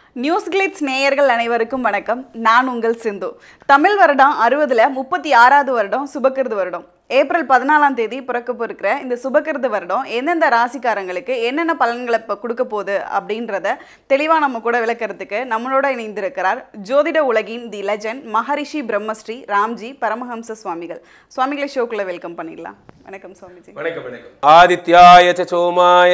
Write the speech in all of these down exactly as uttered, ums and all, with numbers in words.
NewsGlitz நேயர்கள் அனைவருக்கும் வணக்கம். நான் உங்கள் சிந்து. தமிழ் வருடம் அறுபதுல முப்பத்தி ஆறாவது வருடம் சுபகிருது வருடம். ஏப்ரல் பதினாலாம் தேதி பிறக்க இருக்கிற இந்த சுபகிருது வருடம் எந்தெந்த ராசிக்காரங்களுக்கு என்னென்ன பலன்களை கொடுக்க போகுது அப்படின்றத தெளிவாக நம்ம கூட விளக்கிறதுக்கு நம்மளோட இணைந்திருக்கிறார் ஜோதிட உலகின் தி லெஜண்ட் மகரிஷி பிரம்மஸ்ரீ ராம்ஜி பரமஹம்ச சுவாமிகள். சுவாமிகளை ஷோக்குள்ள வெல்கம் பண்ணிடலாம். வணக்கம் சுவாமிஜி. வணக்கம் வணக்கம். ஆதித்யாய ச சோமாய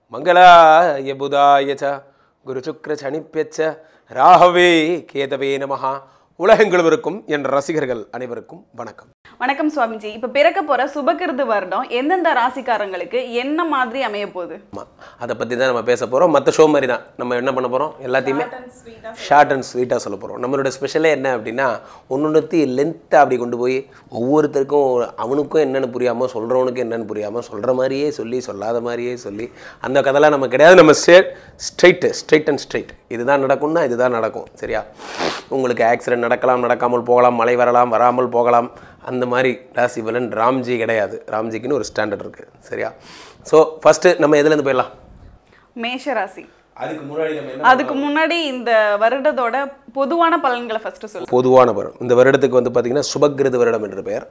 மங்களாய புதாய ச குரு சுக்ர சனிப்பெச்ச ராகவே கேதவே நமஹா. உலகெங்கிலும் என் ரசிகர்கள் அனைவருக்கும் வணக்கம். வணக்கம் சுவாமிஜி. இப்போ பிறக்க போற சுபகிருது வருடம் எந்தெந்த ராசிக்காரங்களுக்கு என்ன மாதிரி அமைய போகுது? அதை பற்றி தான் நம்ம பேச போகிறோம். மற்ற ஷோ மாதிரி தான் நம்ம என்ன பண்ண போகிறோம், எல்லாத்தையுமே ஷார்ட் அண்ட் ஸ்வீட்டாக சொல்ல போகிறோம். நம்மளோட ஸ்பெஷலே என்ன அப்படின்னா, ஒன்று லென்த்தாக அப்படி கொண்டு போய் ஒவ்வொருத்தருக்கும் அவனுக்கும் என்னென்னு புரியாமல் சொல்கிறவனுக்கும் என்னென்னு புரியாமல் சொல்கிற மாதிரியே சொல்லி சொல்லாத மாதிரியே சொல்லி அந்த கதைலாம் நம்ம கிடையாது. நம்ம straight straight straight and straight இதுதான் நடக்கும்னா இதுதான் நடக்கும். சரியா? உங்களுக்கு ஆக்சிடென்ட் நடக்கலாம், நடக்காமல் போகலாம், மழை வரலாம், வராமல் போகலாம். அந்த மாதிரி ராசி பலன் ராம்ஜி கிடையாது. ராம்ஜிக்குன்னு ஒரு ஸ்டாண்டர்ட் இருக்குது. சரியா? ஸோ ஃபஸ்ட்டு நம்ம எதுலேருந்து போயிடலாம்? மேஷ ராசி. அதுக்கு முன்னாடி நம்ம அதுக்கு முன்னாடி இந்த வருடத்தோட பொதுவான பலன்களை ஃபஸ்ட்டு சொல்லுங்கள். பொதுவான பலன் இந்த வருடத்துக்கு வந்து பார்த்திங்கன்னா சுபகிருது வருடம் என்று பெயர்.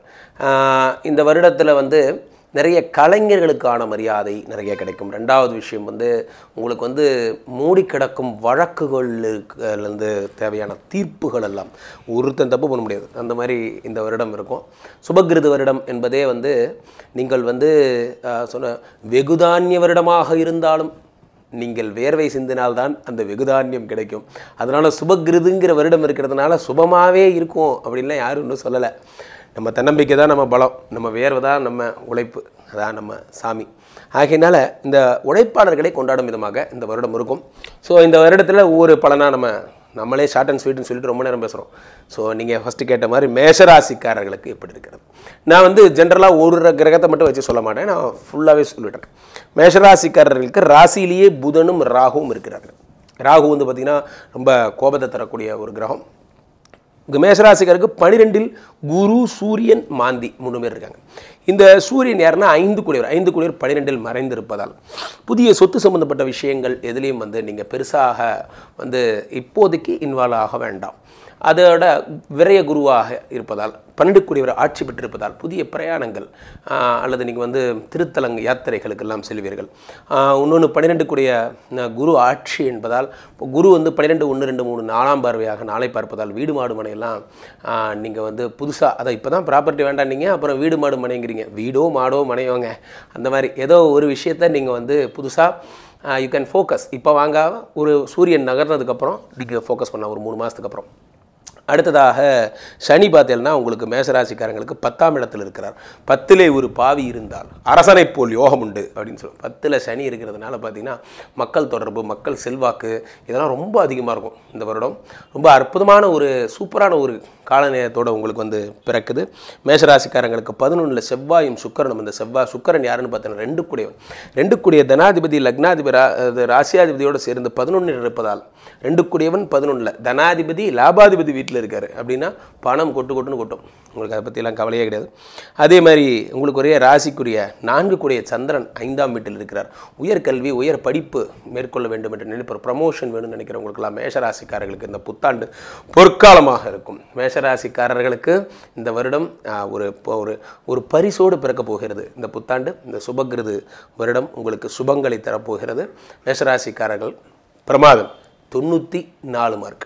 இந்த வருடத்தில் வந்து நிறைய கலைஞர்களுக்கான மரியாதை நிறைய கிடைக்கும். ரெண்டாவது விஷயம் வந்து உங்களுக்கு வந்து மூடி கிடக்கும் வழக்குகளிலிருந்து தேவையான தீர்ப்புகள் எல்லாம் ஒருத்தன் தப்பு பண்ண முடியாது. அந்த மாதிரி இந்த வருடம் இருக்கும். சுபகிருது வருடம் என்பதே வந்து நீங்கள் வந்து சொன்ன வெகுதானிய வருடமாக இருந்தாலும் நீங்கள் வேர்வை சிந்தினால்தான் அந்த வெகுதானியம் கிடைக்கும். அதனால் சுபகிருதுங்கிற வருடம் இருக்கிறதுனால சுபமாகவே இருக்கும் அப்படின்லாம் யாரும் இன்னும் சொல்லலை. நம்ம தன்னம்பிக்கை தான் நம்ம பலம், நம்ம வேர்வை தான் நம்ம உழைப்பு, அதான் நம்ம சாமி. ஆகையினால இந்த உழைப்பாளர்களை கொண்டாடும் விதமாக இந்த வருடம் இருக்கும். ஸோ இந்த வருடத்தில் ஒவ்வொரு பலனாக நம்ம நம்மளே ஷார்ட் அண்ட் ஸ்வீட்னு சொல்லிட்டு ரொம்ப நேரம் பேசுகிறோம். ஸோ நீங்கள் ஃபஸ்ட்டு கேட்ட மாதிரி மேஷராசிக்காரர்களுக்கு எப்படி இருக்கிறது, நான் வந்து ஜென்ரலாக ஒரு கிரகத்தை மட்டும் வச்சு சொல்ல மாட்டேன், நான் ஃபுல்லாகவே சொல்லிட்டேன். மேஷராசிக்காரர்களுக்கு ராசியிலேயே புதனும் ராகுவும் இருக்கிறார்கள். ராகு வந்து பார்த்திங்கன்னா ரொம்ப கோபத்தை தரக்கூடிய ஒரு கிரகம். மேஷராசிக்காருக்கு பனிரெண்டில் குரு, சூரியன், மாந்தி மூணு பேர் இருக்காங்க. இந்த சூரியன் யாருன்னா ஐந்து கூடியவர். ஐந்து கூடியவர் பனிரெண்டில் மறைந்திருப்பதால் புதிய சொத்து சம்பந்தப்பட்ட விஷயங்கள் எதுலேயும் வந்து நீங்கள் பெருசாக வந்து இப்போதைக்கு இன்வால்வ் ஆக வேண்டாம். அதோட விரய குருவாக இருப்பதால் பன்னெண்டு கூடியவர் ஆட்சி பெற்றிருப்பதால் புதிய பிரயாணங்கள் அல்லது நீங்கள் வந்து திருத்தலங்க யாத்திரைகளுக்கெல்லாம் செல்வீர்கள். இன்னொன்று பன்னிரெண்டு கூடிய குரு ஆட்சி என்பதால் குரு வந்து பன்னிரெண்டு ஒன்று ரெண்டு மூணு நாலாம் பார்வையாக நாளை பார்ப்பதால் வீடு மாடு மனையெல்லாம் நீங்கள் வந்து புதுசாக அதை இப்போ தான் ப்ராப்பர்ட்டி வேண்டாம் நீங்கள் அப்புறம் வீடு மாடு மனைங்கிறீங்க. வீடோ மாடோ மனையோங்க அந்த மாதிரி ஏதோ ஒரு விஷயத்த நீங்கள் வந்து புதுசாக யூ கேன் ஃபோக்கஸ். இப்போ வாங்க ஒரு சூரியன் நகர்னதுக்கப்புறம் நீங்கள் ஃபோக்கஸ் பண்ண ஒரு மூணு மாதத்துக்கு அப்புறம். அடுத்ததாக சனி பார்த்தேன்னா உங்களுக்கு மேஷராசிக்காரங்களுக்கு பத்தாம் இடத்தில் இருக்கிறார். பத்திலே ஒரு பாவி இருந்தால் அரசனை போல் யோகம் உண்டு அப்படின்னு சொல்லுவோம். பத்தில் சனி இருக்கிறதுனால பார்த்திங்கன்னா மக்கள் தொடர்பு, மக்கள் செல்வாக்கு இதெல்லாம் ரொம்ப அதிகமாக இருக்கும். இந்த வருடம் ரொம்ப அற்புதமான ஒரு சூப்பரான ஒரு கால நேரத்தோடு உங்களுக்கு வந்து பிறக்குது. மேஷராசிக்காரங்களுக்கு பதினொன்றில் செவ்வாயும் சுக்கரனும். இந்த செவ்வாய் சுக்கரன் யாருன்னு பார்த்தீங்கன்னா ரெண்டு கூடியவன். ரெண்டு கூடிய தனாதிபதி லக்னாதிபதி ரா ராசியாதிபதியோடு சேர்ந்து பதினொன்றில் இருப்பதால் ரெண்டு கூடியவன் பதினொன்றில் தனாதிபதி லாபாதிபதி வீட்டில் இருக்காரு அப்படின்னா பணம் கொட்டு கொட்டுன்னு கொட்டும். உங்களுக்கு அதை பற்றிலாம் கவலையே கிடையாது. அதே மாதிரி உங்களுக்கு ஒரே ராசிக்குரிய நான்கு கூடிய சந்திரன் ஐந்தாம் வீட்டில் இருக்கிறார். உயர்கல்வி, உயர் படிப்பு மேற்கொள்ள வேண்டும் என்று நினைப்போம், ப்ரமோஷன் வேணும்னு நினைக்கிறவங்களுக்கெல்லாம் மேஷராசிக்காரர்களுக்கு இந்த புத்தாண்டு பொற்காலமாக இருக்கும். மேஷராசிக்காரர்களுக்கு இந்த வருடம் ஒரு ஒரு ஒரு பரிசோடு பிறக்க போகிறது. இந்த புத்தாண்டு இந்த சுபகிருது வருடம் உங்களுக்கு சுபங்களை தரப்போகிறது. மேஷராசிக்காரர்கள் பிரமாதம் தொண்ணூற்றி நாலு மார்க்.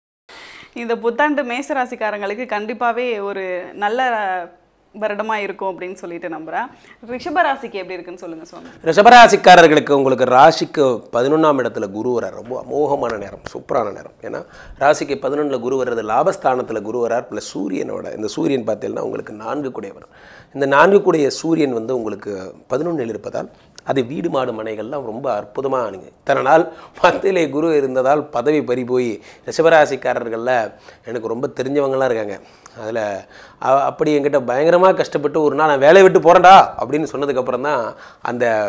இந்த புத்தாண்டு மேஷராசிக்காரங்களுக்கு கண்டிப்பாகவே ஒரு நல்ல வருடமாக இருக்கும் அப்படின்னு சொல்லிட்டு நம்புகிறேன். ரிஷபராசிக்கு எப்படி இருக்குன்னு சொல்லுங்கள் சுவாமி. ரிஷபராசிக்காரர்களுக்கு உங்களுக்கு ராசிக்கு பதினொன்றாம் இடத்துல குரு வரார். ரொம்ப அமோகமான நேரம், சூப்பரான நேரம். ஏன்னா ராசிக்கு பதினொன்றில் குரு வர்றது, லாபஸ்தானத்தில் குரு வரார். ப்ளஸ் சூரியனோட இந்த சூரியன் பார்த்தீங்கன்னா உங்களுக்கு நான்கு கூடியவர். இந்த நான்கு கூடிய சூரியன் வந்து உங்களுக்கு பதினொன்றில் இருப்பதால் அது வீடு மாடு மனைகள்லாம் ரொம்ப அற்புதமாக அணுங்க. இத்தனை நாள் பத்திலே குரு இருந்ததால் பதவி பறி போய் ரிஷபராசிக்காரர்களில் எனக்கு ரொம்ப தெரிஞ்சவங்களாம் இருக்காங்க. அதில் அப்படி என்கிட்ட பயங்கரமாக கஷ்டப்பட்டு ஒரு நாள் நான் வேலையை விட்டு போகிறேன்டா அப்படின்னு சொன்னதுக்கப்புறம் தான் அந்த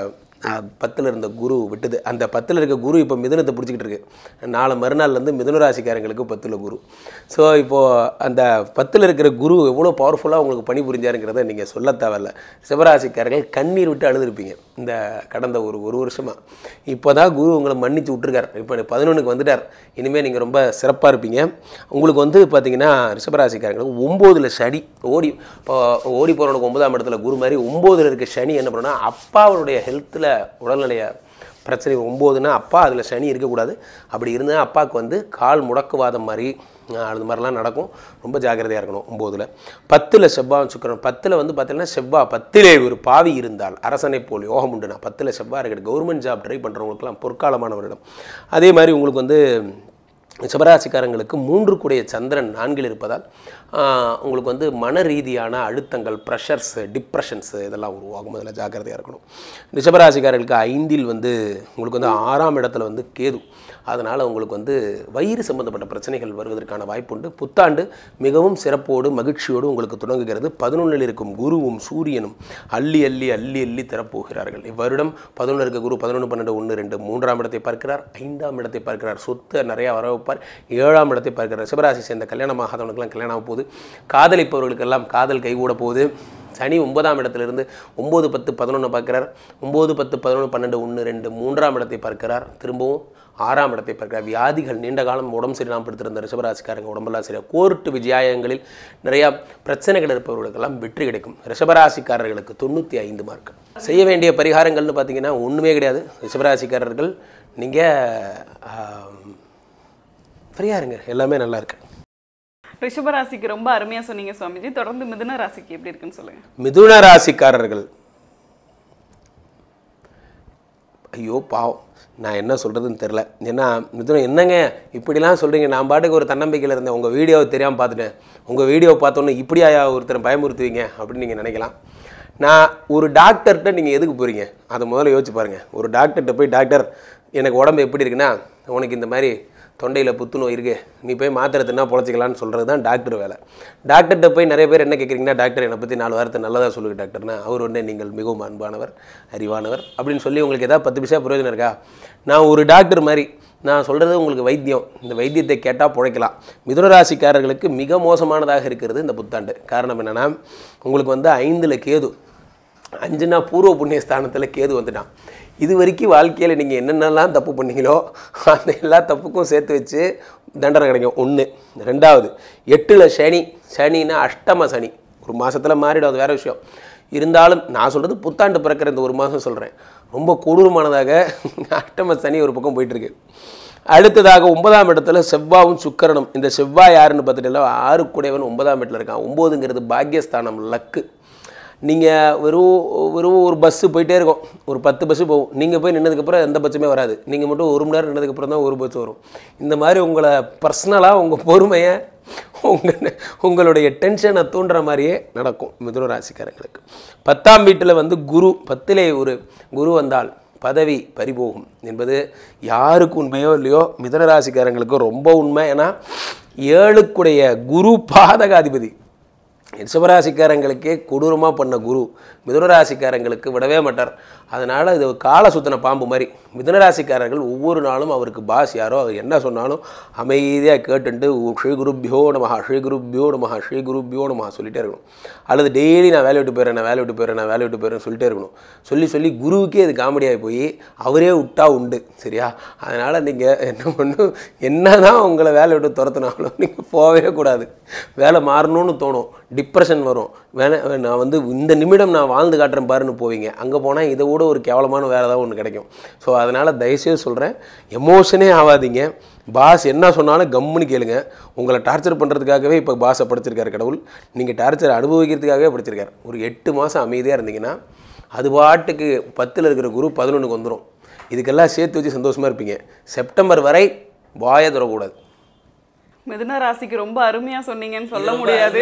பத்தில் இருந்த குரு விட்டுது. அந்த பத்தில் இருக்க குரு இப்போ மிதுனத்தை பிடிச்சிக்கிட்டு இருக்கு. நாளை மறுநாள்லேருந்து மிதுன ராசிக்காரங்களுக்கு பத்தில் குரு. ஸோ இப்போது அந்த பத்தில் இருக்கிற குரு எவ்வளோ பவர்ஃபுல்லாக உங்களுக்கு பணி புரிஞ்சாருங்கிறத நீங்கள் சொல்ல தேவையில்ல. சிவராசிக்காரர்கள் கண்ணீர் விட்டு அழுதுருப்பீங்க இந்த கடந்த ஒரு ஒரு வருஷமாக. இப்போ தான் குரு உங்களை மன்னிச்சு விட்டுருக்கார். இப்போ பதினொன்றுக்கு வந்துட்டார். இனிமேல் நீங்கள் ரொம்ப சிறப்பாக இருப்பீங்க. உங்களுக்கு வந்து பார்த்தீங்கன்னா ரிஷபராசிக்காரங்களுக்கு ஒம்போதில் சனி ஓடி இப்போ ஓடி போகிறவனுக்கு ஒன்பதாம் இடத்துல குரு மாதிரி ஒம்போதில் இருக்க சனி என்ன பண்ணுன்னா அப்பாவுடைய ஹெல்த்தில் உடல்நிலையை பிரச்சனை. ஒம்போதுன்னா அப்பா அதில் சனி இருக்கக்கூடாது. அப்படி இருந்தால் அப்பாவுக்கு வந்து கால் முடக்குவாதம் மாதிரி அது மாதிரிலாம் நடக்கும். ரொம்ப ஜாக்கிரதையாக இருக்கணும். ஒம்போதில் பத்தில் செவ்வாய் சுக்கிரன். பத்தில் வந்து பார்த்தீங்கன்னா செவ்வாய் பத்திலே ஒரு பாவி இருந்தால் அரசனை போல் யோகம் உண்டுனா பத்தில் செவ்வாய் இருக்குது. கவர்மெண்ட் ஜாப் ட்ரை பண்ணுறவங்களுக்குலாம் பொற்காலமானவரிடம். அதே மாதிரி உங்களுக்கு வந்து சிவராசிக்காரங்களுக்கு மூன்று கூடிய சந்திரன் நான்கில் இருப்பதால் உங்களுக்கு வந்து மன ரீதியான அழுத்தங்கள், ப்ரெஷர்ஸு, டிப்ரெஷன்ஸு இதெல்லாம் உருவாகும். அதில் ஜாக்கிரதையாக இருக்கணும். ரிஷபராசிக்காரர்களுக்கு ஐந்தில் வந்து உங்களுக்கு வந்து ஆறாம் இடத்துல வந்து கேது. அதனால் உங்களுக்கு வந்து வயிறு சம்பந்தப்பட்ட பிரச்சனைகள் வருவதற்கான வாய்ப்புண்டு. புத்தாண்டு மிகவும் சிறப்போடு மகிழ்ச்சியோடு உங்களுக்கு தொடங்குகிறது. பதினொன்றில் இருக்கும் குருவும் சூரியனும் அள்ளி அள்ளி அள்ளி அள்ளி தரப்போகிறார்கள். இவ்வருடம் பதினொன்று இருக்க குரு பதினொன்று பன்னெண்டு ஒன்று ரெண்டு மூன்றாம் இடத்தை பார்க்கிறார். ஐந்தாம் இடத்தை பார்க்கிறார். சொத்து நிறையா வர வைப்பார். ஏழாம் இடத்தை பார்க்கிறார். சிவராசி சேர்ந்த கல்யாணமாகாதவனுக்கெல்லாம் கல்யாணம் போகுது. காதலிப்பவர்களுக்கெல்லாம் காதல் கைகூட போகுது. சனி ஒன்பதாம் இடத்திலிருந்து ஒம்பது பத்து பதினொன்று பார்க்கிறார். ஒம்பது பத்து பதினொன்று பன்னெண்டு ஒன்று ரெண்டு மூன்றாம் இடத்தை பார்க்கிறார். திரும்பவும் ஆறாம் இடத்தை பார்க்கிறார். வியாதிகள் நீண்ட காலம் உடம்பு சரியில்லாமல் படுத்திருந்த ரிஷபராசிக்காரங்க உடம்பெல்லாம் சரியாக கோர்ட்டு விஜயாயங்களில் நிறையா பிரச்சனைகள் இருப்பவர்களுக்கெல்லாம் வெற்றி கிடைக்கும். ரிஷபராசிக்காரர்களுக்கு தொண்ணூற்றி ஐந்து மார்க். செய்ய வேண்டிய பரிகாரங்கள்னு பார்த்தீங்கன்னா ஒன்றுமே கிடையாது. ரிஷபராசிக்காரர்கள் நீங்கள் ஃப்ரீயாக இருங்க, எல்லாமே நல்லா இருக்கு. ரிஷபராசிக்கு ரொம்ப அருமையாக சொன்னீங்க சுவாமிஜி. தொடர்ந்து மிதுன ராசிக்கு எப்படி இருக்குன்னு சொல்லுங்க. மிதுன ராசிக்காரர்கள் ஐயோ பாவம், நான் என்ன சொல்கிறதுன்னு தெரில. ஏன்னா மிதுனம் என்னங்க இப்படிலாம் சொல்கிறீங்க? நான் பாட்டுக்கு ஒரு தன்னம்பிக்கையில் இருந்தேன். உங்கள் வீடியோவை தெரியாமல் பார்த்துட்டேன். உங்கள் வீடியோவை பார்த்தோன்னே இப்படியா ஒருத்தரை பயமுறுத்துவீங்க அப்படின்னு நீங்கள் நினைக்கலாம். நான் ஒரு டாக்டர்கிட்ட நீங்கள் எதுக்கு போகிறீங்க அதை முதல்ல யோசிச்சு பாருங்கள். ஒரு டாக்டர்கிட்ட போய் டாக்டர் எனக்கு உடம்பு எப்படி இருக்குன்னா உனக்கு இந்த மாதிரி தொண்டையில் புத்துநோய் இருக்குது, நீ போய் மாத்திரை தின்னா பொழைச்சிக்கலான்னு சொல்கிறது தான் டாக்டர் வேலை. டாக்டர்கிட்ட போய் நிறைய பேர் என்ன கேட்குறீங்கன்னா டாக்டர் என்னை பற்றி நாலு வாரத்தை நல்லதாக சொல்லுங்க டாக்டர்னா அவர் உடனே நீங்கள் மிகவும் அன்பானவர் அறிவானவர் அப்படின்னு சொல்லி உங்களுக்கு ஏதாவது பத்து பைசா பிரயோஜனம் இருக்கா? நான் ஒரு டாக்டர் மாதிரி நான் சொல்கிறது உங்களுக்கு வைத்தியம். இந்த வைத்தியத்தை கேட்டால் பிழைக்கலாம். மிதுன ராசிக்காரர்களுக்கு மிக மோசமானதாக இருக்கிறது இந்த புத்தாண்டு. காரணம் என்னென்னா உங்களுக்கு வந்து ஐந்தில் கேது. அஞ்சுனா பூர்வ புண்ணிய ஸ்தானத்தில் கேது வந்துட்டான். இது வரைக்கும் வாழ்க்கையில் நீங்கள் என்னென்னலாம் தப்பு பண்ணீங்களோ அந்த எல்லா தப்புக்கும் சேர்த்து வச்சு தண்டனை கிடைக்கும். ஒன்று. ரெண்டாவது, எட்டில் சனி. சனின்னா அஷ்டம சனி. ஒரு மாதத்தில் மாறிடும், அது வேறு விஷயம். இருந்தாலும் நான் சொல்கிறது புத்தாண்டு பிறக்கிற இந்த ஒரு மாதம் சொல்கிறேன். ரொம்ப கொடூரமானதாக அஷ்டம சனி ஒரு பக்கம் போயிட்டுருக்கு. அடுத்ததாக ஒன்பதாம் இடத்துல செவ்வாயும் சுக்கிரனும். இந்த செவ்வாய் யாருன்னு பார்த்துட்டு ஆறு கூடையவன் ஒன்பதாம் இடத்துல இருக்கான். ஒம்போதுங்கிறது பாக்கியஸ்தானம், லக்கு. நீங்கள் வெறும் வெறும் ஒரு பஸ்ஸு போயிட்டே இருக்கும். ஒரு பத்து பஸ்ஸு போகும். நீங்கள் போய் நின்னதுக்கப்புறம் எந்த பஸ்ஸுமே வராது. நீங்கள் மட்டும் ஒரு மணி நேரம் நின்னதுக்கப்புறம் தான் ஒரு பஸ் வரும். இந்த மாதிரி உங்களை பர்சனலாக உங்கள் பொறுமையை உங்கள் உங்களுடைய டென்ஷனை தூண்டுற மாதிரியே நடக்கும் மிதுன ராசிக்காரங்களுக்கு. பத்தாம் வீட்டில் வந்து குரு. பத்திலே ஒரு குரு வந்தால் பதவி பறிபோகும் என்பது யாருக்கு உண்மையோ இல்லையோ மிதுன ராசிக்காரங்களுக்கு ரொம்ப உண்மை. ஏன்னா ஏழுக்குடைய குரு பாதகாதிபதி. ரிஷபராசிக்காரங்களுக்கே கொடூரமாக பண்ண குரு மிதுனராசிக்காரங்களுக்கு விடவே மாட்டார். அதனால் இது கால சுத்தின பாம்பு மாதிரி. மிதுனராசிக்காரர்கள் ஒவ்வொரு நாளும் அவருக்கு பாஸ் யாரோ அவர் என்ன சொன்னாலும் அமைதியாக கேட்டுட்டு ஸ்ரீ குருப்பியோ நமஹா ஸ்ரீ குருப்பியோ நமஹா ஸ்ரீ குருப்பியோ நமஹா சொல்லிகிட்டே இருக்கணும். அல்லது டெய்லி நான் வேலை விட்டு போயிடுறேன் நான் வேலை விட்டு போயிடுறேன் நான் வேலை விட்டு போயிடுறேன்னு சொல்லிட்டே இருக்கணும். சொல்லி சொல்லி குருவுக்கே அது காமெடியாகி போய் அவரே விட்டா உண்டு. சரியா? அதனால் நீங்கள் என்ன பண்ணும், என்ன தான் உங்களை வேலை விட்டு துரத்துனாலும் நீங்கள் போகவே கூடாது. வேலை மாறணும்னு தோணும், டிப்ரெஷன் வரும். வேலை நான் வந்து இந்த நிமிடம் நான் வாழ்ந்து காட்டுறேன் பாருன்னு போவீங்க. அங்கே போனால் இதை விட ஒரு கேவலமான வேறு ஏதாவது ஒன்று கிடைக்கும். ஸோ அதனால் தயவுசெய்து சொல்கிறேன், எமோஷனே ஆகாதீங்க. பாஸ் என்ன சொன்னாலும் கம்முன்னு கேளுங்க. உங்களை டார்ச்சர் பண்ணுறதுக்காகவே இப்போ பாஸை படிச்சிருக்காரு கடவுள். நீங்கள் டார்ச்சர் அனுபவிக்கிறதுக்காகவே படிச்சிருக்காரு. ஒரு எட்டு மாதம் அமைதியாக இருந்தீங்கன்னா அது பாட்டுக்கு பத்தில் இருக்கிற குரு பதினொன்றுக்கு வந்துடும். இதுக்கெல்லாம் சேர்த்து வச்சு சந்தோஷமாக இருப்பீங்க. செப்டம்பர் வரை வாயை தரக்கூடாது. மிதுன ராசிக்கு ரொம்ப அருமையா சொன்னீங்கன்னு சொல்ல முடியாது,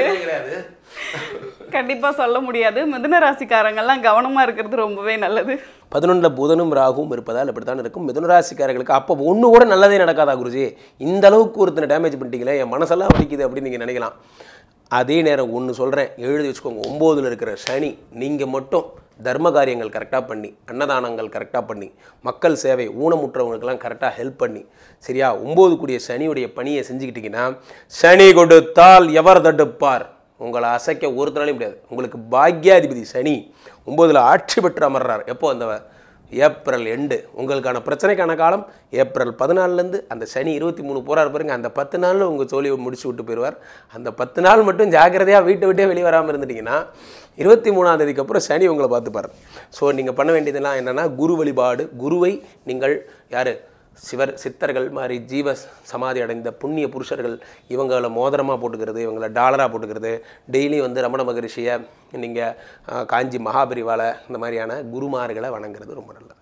கண்டிப்பா சொல்ல முடியாது. மிதுன ராசிக்காரங்கெல்லாம் கவனமா இருக்கிறது ரொம்பவே நல்லது. பதினொன்றில் புதனும் ராகுவும் இருப்பதால் அப்படித்தான் இருக்கும். மிதுன ராசிக்காரர்களுக்கு அப்போ ஒன்று கூட நல்லதே நடக்காதா குருஜி? இந்த அளவுக்கு ஒருத்தனை டேமேஜ் பண்ணிட்டீங்களே, என் மனசெல்லாம் வலிக்குது அப்படின்னு நீங்கள் நினைக்கலாம். அதே நேரம் ஒன்று சொல்கிறேன், எழுதி வச்சுக்கோங்க. ஒம்போதில் இருக்கிற சனி நீங்கள் மட்டும் தர்ம காரியங்கள் கரெக்டாக பண்ணி, அன்னதானங்கள் கரெக்டாக பண்ணி, மக்கள் சேவை ஊனமுற்றவங்களுக்கெல்லாம் கரெக்டாக ஹெல்ப் பண்ணி, சரியா, ஒம்பது கூடிய சனியுடைய பணியை செஞ்சுக்கிட்டிங்கன்னா, சனி கொடுத்தால் எவர் தடுப்பார், உங்களை அசைக்க ஒருத்தராலையும் முடியாது. உங்களுக்கு பாக்யாதிபதி சனி ஒம்போதில் ஆட்சி பெற்று அமர்றார். எப்போ? அந்த ஏப்ரல் எண்டு. உங்களுக்கான பிரச்சனைக்கான காலம் ஏப்ரல் பதினாலுலேருந்து அந்த சனி இருபத்தி மூணு போகிறார் பாருங்க. அந்த பத்து நாளில் உங்கள் தோழியை முடிச்சு விட்டு போயிடுவார். அந்த பத்து நாள் மட்டும் ஜாக்கிரதையாக வீட்டை விட்டே வெளியே வராமல் இருந்துட்டிங்கன்னா இருபத்தி மூணாம் தேதிக்கு அப்புறம் சனி உங்களை பார்த்துப்பார். ஸோ நீங்கள் பண்ண வேண்டியதெல்லாம் என்னென்னா, குரு வழிபாடு. குருவை நீங்கள் யார்? சிவர் சித்தர்கள் மாதிரி ஜீவ சமாதி அடைந்த புண்ணிய புருஷர்கள், இவங்களை மோதிரமாக போட்டுக்கிறது, இவங்களை டாலராக போட்டுக்கிறது, டெய்லி வந்து ரமண மகரிஷியை நீங்கள் காஞ்சி மகாபரிவாலை இந்த மாதிரியான குருமார்களை வணங்குறது ரொம்ப நல்லது.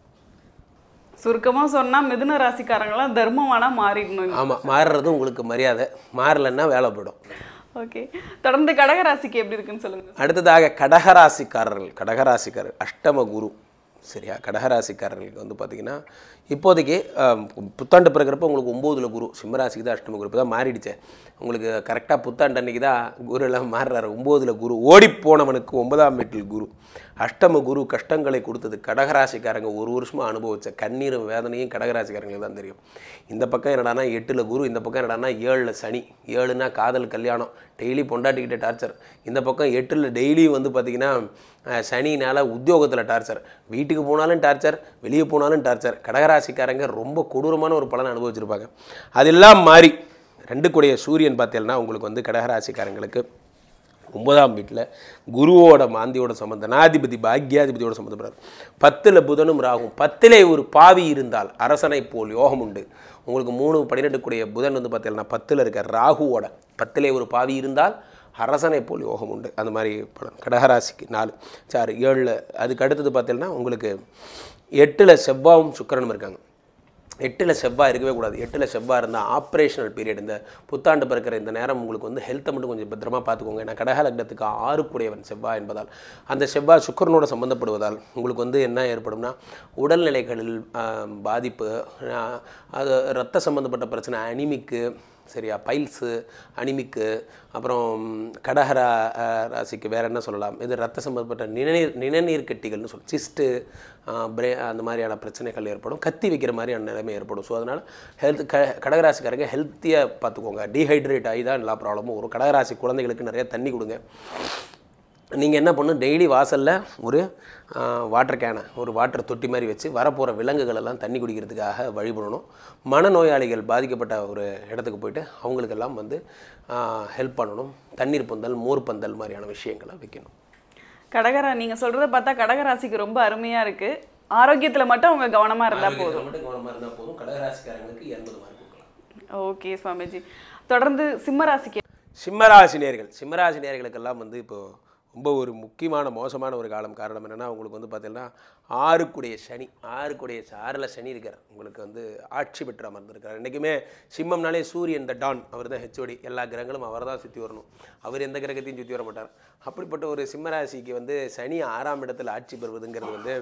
சுருக்கமாக சொன்னால் மிதுன ராசிக்காரங்களாம் தர்மமானா மாறிடணும். ஆமாம், மாறுறது உங்களுக்கு மரியாதை, மாறலைன்னா வேலை போயிடும். ஓகே, தொடர்ந்து கடகராசிக்கு எப்படி இருக்குன்னு சொல்லுங்கள். அடுத்ததாக கடகராசிக்காரர்கள். கடகராசிக்காரர் அஷ்டம குரு, சரியா. கடகராசிக்காரர்களுக்கு வந்து பார்த்திங்கன்னா இப்போதைக்கு புத்தாண்டு பிறக்கிறப்ப உங்களுக்கு ஒம்போதில் குரு, சிம்மராசிக்கு தான் அஷ்டம குரு. இப்போ தான் மாறிடுச்சேன் உங்களுக்கு கரெக்டாக. புத்தாண்டு அன்றைக்கி தான் குரு எல்லாம் மாறுறாரு. ஒம்போதில் குரு, ஓடிப்போனவனுக்கு ஒன்பதாம் வீட்டில் குரு. அஷ்டம குரு கஷ்டங்களை கொடுத்தது. கடகராசிக்காரங்க ஒரு வருஷமாக அனுபவிச்ச கண்ணீரும் வேதனையும் கடகராசிக்காரங்களுக்கு தான் தெரியும். இந்த பக்கம் என்னடானா எட்டில் குரு, இந்த பக்கம் என்னடானா ஏழில் சனி. ஏழுனா காதல் கல்யாணம், டெய்லி பொண்டாட்டிக்கிட்ட டார்ச்சர். இந்த பக்கம் எட்டில் டெய்லி வந்து பார்த்திங்கன்னா சனினால் உத்தியோகத்தில் டார்ச்சர், வீட்டுக்கு போனாலும் டார்ச்சர், வெளியே போனாலும் டார்ச்சர். கடகராசிக்காரங்க ரொம்ப கொடூரமான ஒரு பலனை அனுபவிச்சிருப்பாங்க. அதெல்லாம் மாறி ரெண்டு கூடிய சூரியன் பார்த்தீங்கன்னா உங்களுக்கு வந்து கடகராசிக்காரங்களுக்கு ஒன்பதாம் வீட்டில் குருவோட மாந்தியோட சம்பந்தம், நாதிபதி பாக்யாதிபதியோட சம்மந்தப்படுறார். பத்தில் புதனும் ராகும். பத்திலே ஒரு பாவி இருந்தால் அரசனை போல் யோகம் உண்டு. உங்களுக்கு மூணு பன்னிரெண்டு கூடிய புதன் வந்து பார்த்தீங்கன்னா பத்தில் இருக்க ராகுவோட, பத்திலே ஒரு பாவி இருந்தால் அரசனை போல் யோகம் உண்டு. அந்த மாதிரி படம் கடகராசிக்கு நாலு சார் ஏழில். அதுக்கு அடுத்தது பார்த்தீங்கன்னா உங்களுக்கு எட்டில் செவ்வாயும் சுக்கிரனும் இருக்காங்க. எட்டில் செவ்வாய் இருக்கவே கூடாது. எட்டில் செவ்வாய் இருந்தால் ஆப்ரேஷனல் பீரியட். இந்த புத்தாண்டு பிறக்கிற இந்த நேரம் உங்களுக்கு வந்து ஹெல்த்தை மட்டும் கொஞ்சம் பத்திரமா பார்த்துக்கோங்க. ஏன்னா கடக லக்னத்துக்கு ஆறுக்குடையவன் செவ்வாய் என்பதால், அந்த செவ்வாய் சுக்கிரனோட சம்மந்தப்படுவதால் உங்களுக்கு வந்து என்ன ஏற்படும்னா உடல்நிலைகளில் பாதிப்பு, அது ரத்த சம்மந்தப்பட்ட பிரச்சனை, அனிமிக்கு, சரியா, பைல்ஸு, அனிமிக்கு, அப்புறம் கடகரா ராசிக்கு வேறு என்ன சொல்லலாம், இது ரத்த சம்பந்தப்பட்ட நிணநீர் நிணநீர் கட்டிகள்னு சொல்லி சிஸ்ட்டு, பிரே அந்த மாதிரியான பிரச்சனைகள் ஏற்படும். கத்தி வைக்கிற மாதிரியான நிலைமை ஏற்படும். ஸோ அதனால் ஹெல்த் க கடகராசிக்காரங்க ஹெல்த்தியாக பார்த்துக்கோங்க. டீஹைட்ரேட் ஆகி தான் எல்லா ப்ராப்ளமும் வரும். கடகராசி குழந்தைகளுக்கு நிறைய தண்ணி கொடுங்க. நீங்கள் என்ன பண்ணணும், டெய்லி வாசலில் ஒரு வாட்டர் கேனை, ஒரு வாட்டர் தொட்டி மாதிரி வச்சு வரப்போகிற விலங்குகள் எல்லாம் தண்ணி குடிக்கிறதுக்காக வழிபடணும். மனநோயாளிகள் பாதிக்கப்பட்ட ஒரு இடத்துக்கு போய்ட்டு அவங்களுக்கெல்லாம் வந்து ஹெல்ப் பண்ணணும். தண்ணீர் பந்தல், மோர் பந்தல் மாதிரியான விஷயங்களை வைக்கணும். கடகரா நீங்கள் சொல்கிறத பார்த்தா கடகராசிக்கு ரொம்ப அருமையாக இருக்குது. ஆரோக்கியத்தில் மட்டும் அவங்க கவனமாக இருந்தால் போதும். மட்டும் கவனமாக இருந்தால் போதும். கடகராசிக்காரங்களுக்கு எண்பது மார்க் கொடுக்கலாம். ஓகே சுவாமிஜி. தொடர்ந்து சிம்மராசிக்கு. சிம்மராசினியர்கள் சிம்மராசினியர்களுக்கெல்லாம் வந்து இப்போது ரொம்ப ஒரு முக்கியமான மோசமான ஒரு காலம். காரணம் என்னென்னா உங்களுக்கு வந்து பார்த்தீங்கன்னா ஆறுக்குடைய சனி, ஆறுக்குடைய ஆறில் சனி இருக்கார். உங்களுக்கு வந்து ஆட்சி பெற்று அமர்ந்திருக்கார். என்றைக்குமே சிம்மம்னாலே சூரியன் த டான், அவர் தான் ஹெச்ஓடி. எல்லா கிரகங்களும் அவர் தான் சுற்றி வரணும். அவர் எந்த கிரகத்தையும் சுற்றி வர மாட்டார். அப்படிப்பட்ட ஒரு சிம்மராசிக்கு வந்து சனி ஆறாம் இடத்துல ஆட்சி பெறுவதுங்கிறது வந்து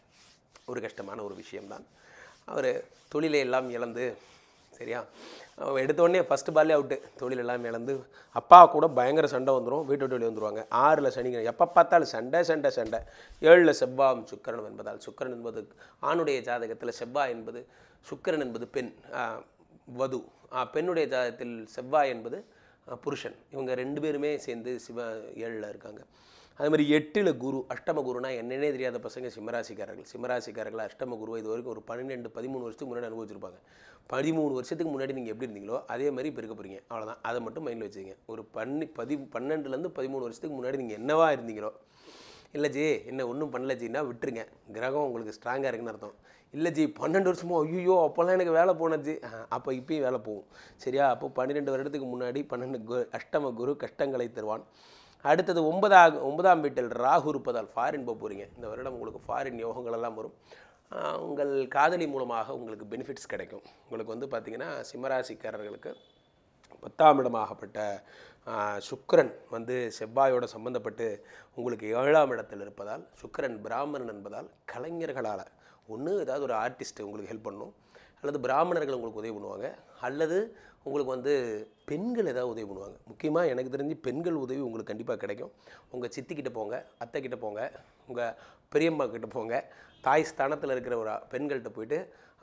ஒரு கஷ்டமான ஒரு விஷயம்தான். அவர் தொழிலை எல்லாம் இழந்து, சரியா, எடுத்தோடனே ஃபஸ்ட்டு பால்லே அவுட்டு, தொழில் எல்லாம் இழந்து அப்பா கூட பயங்கர சண்டை வந்துடும், வீட்டு விட்டு வெளியே வந்துடுவாங்க. ஆறில் சனிங்க எப்போ பார்த்தாலும் சண்டை சண்டை சண்டை. ஏழில் செவ்வாய் சுக்கிரன் என்பதால், சுக்கிரன் என்பது ஆணுடைய ஜாதகத்தில் செவ்வாய் என்பது, சுக்கிரன் என்பது பெண் வது, பெண்ணுடைய ஜாதகத்தில் செவ்வாய் என்பது புருஷன். இவங்க ரெண்டு பேருமே சேர்ந்து சிவ ஏழில் இருக்காங்க. அது மாதிரி எட்டில் குரு, அஷ்டம குருனா என்னன்னே தெரியாத பசங்க சிம்மராசிக்காரர்கள். சிம்மராசிக்காரர்கள் அஷ்டம குருவை இது வரைக்கும் ஒரு பன்னெண்டு பதிமூணு வருஷத்துக்கு முன்னாடி அனுபவிச்சிருப்பாங்க. பதிமூணு வருஷத்துக்கு முன்னாடி நீங்கள் எப்படி இருந்தீங்களோ அதே மாதிரி இப்போ இருக்க போகிறீங்க. அவ்வளோதான், அதை மட்டும் மைண்டில் வச்சுங்க. ஒரு பண்ணி பதி பன்னெண்டுலேருந்து பதிமூணு வருஷத்துக்கு முன்னாடி நீங்கள் என்னவா இருந்தீங்களோ, இல்லை ஜி என்ன ஒன்றும் பண்ணல ஜின்னா விட்டுருங்க, கிரகம் உங்களுக்கு ஸ்ட்ராங்காக இருக்குன்னு அர்த்தம். இல்லை ஜி பன்னெண்டு வருஷமோ ஐயோ அப்போல்லாம் எனக்கு வேலை போனது, அப்போ இப்பயும் வேலை போகும். சரியா, அப்போ பன்னிரெண்டு வருடத்துக்கு முன்னாடி பன்னெண்டு கு அஷ்டம குரு கஷ்டங்களை தருவான். அடுத்தது ஒன்பதாக ஒன்பதாம் வீட்டில் ராகு இருப்பதால் ஃபாரின் போக போகிறீங்க. இந்த வருடம் உங்களுக்கு ஃபாரின் யோகங்கள் எல்லாம் வரும். உங்கள் காதலி மூலமாக உங்களுக்கு பெனிஃபிட்ஸ் கிடைக்கும். உங்களுக்கு வந்து பார்த்திங்கன்னா சிம்மராசிக்காரர்களுக்கு பத்தாம் இடமாகப்பட்ட சுக்கிரன் வந்து செவ்வாயோட சம்பந்தப்பட்டு உங்களுக்கு ஏழாம் இடத்தில் இருப்பதால், சுக்கிரன் பிராமணன் என்பதால் கலைஞர்களால் ஒன்று ஏதாவது ஒரு ஆர்டிஸ்ட்டு உங்களுக்கு ஹெல்ப் பண்ணணும். அல்லது பிராமணர்கள் உங்களுக்கு உதவி பண்ணுவாங்க, அல்லது உங்களுக்கு வந்து பெண்கள் ஏதாவது உதவி பண்ணுவாங்க. முக்கியமாக எனக்கு தெரிஞ்சு பெண்கள் உதவி உங்களுக்கு கண்டிப்பாக கிடைக்கும். உங்கள் சித்திக்கிட்ட போங்க, அத்தைக்கிட்ட போங்க, உங்கள் பெரியம்மா கிட்ட போங்க, தாய் ஸ்தானத்தில் இருக்கிற ஒரு பெண்கள்கிட்ட போயிட்டு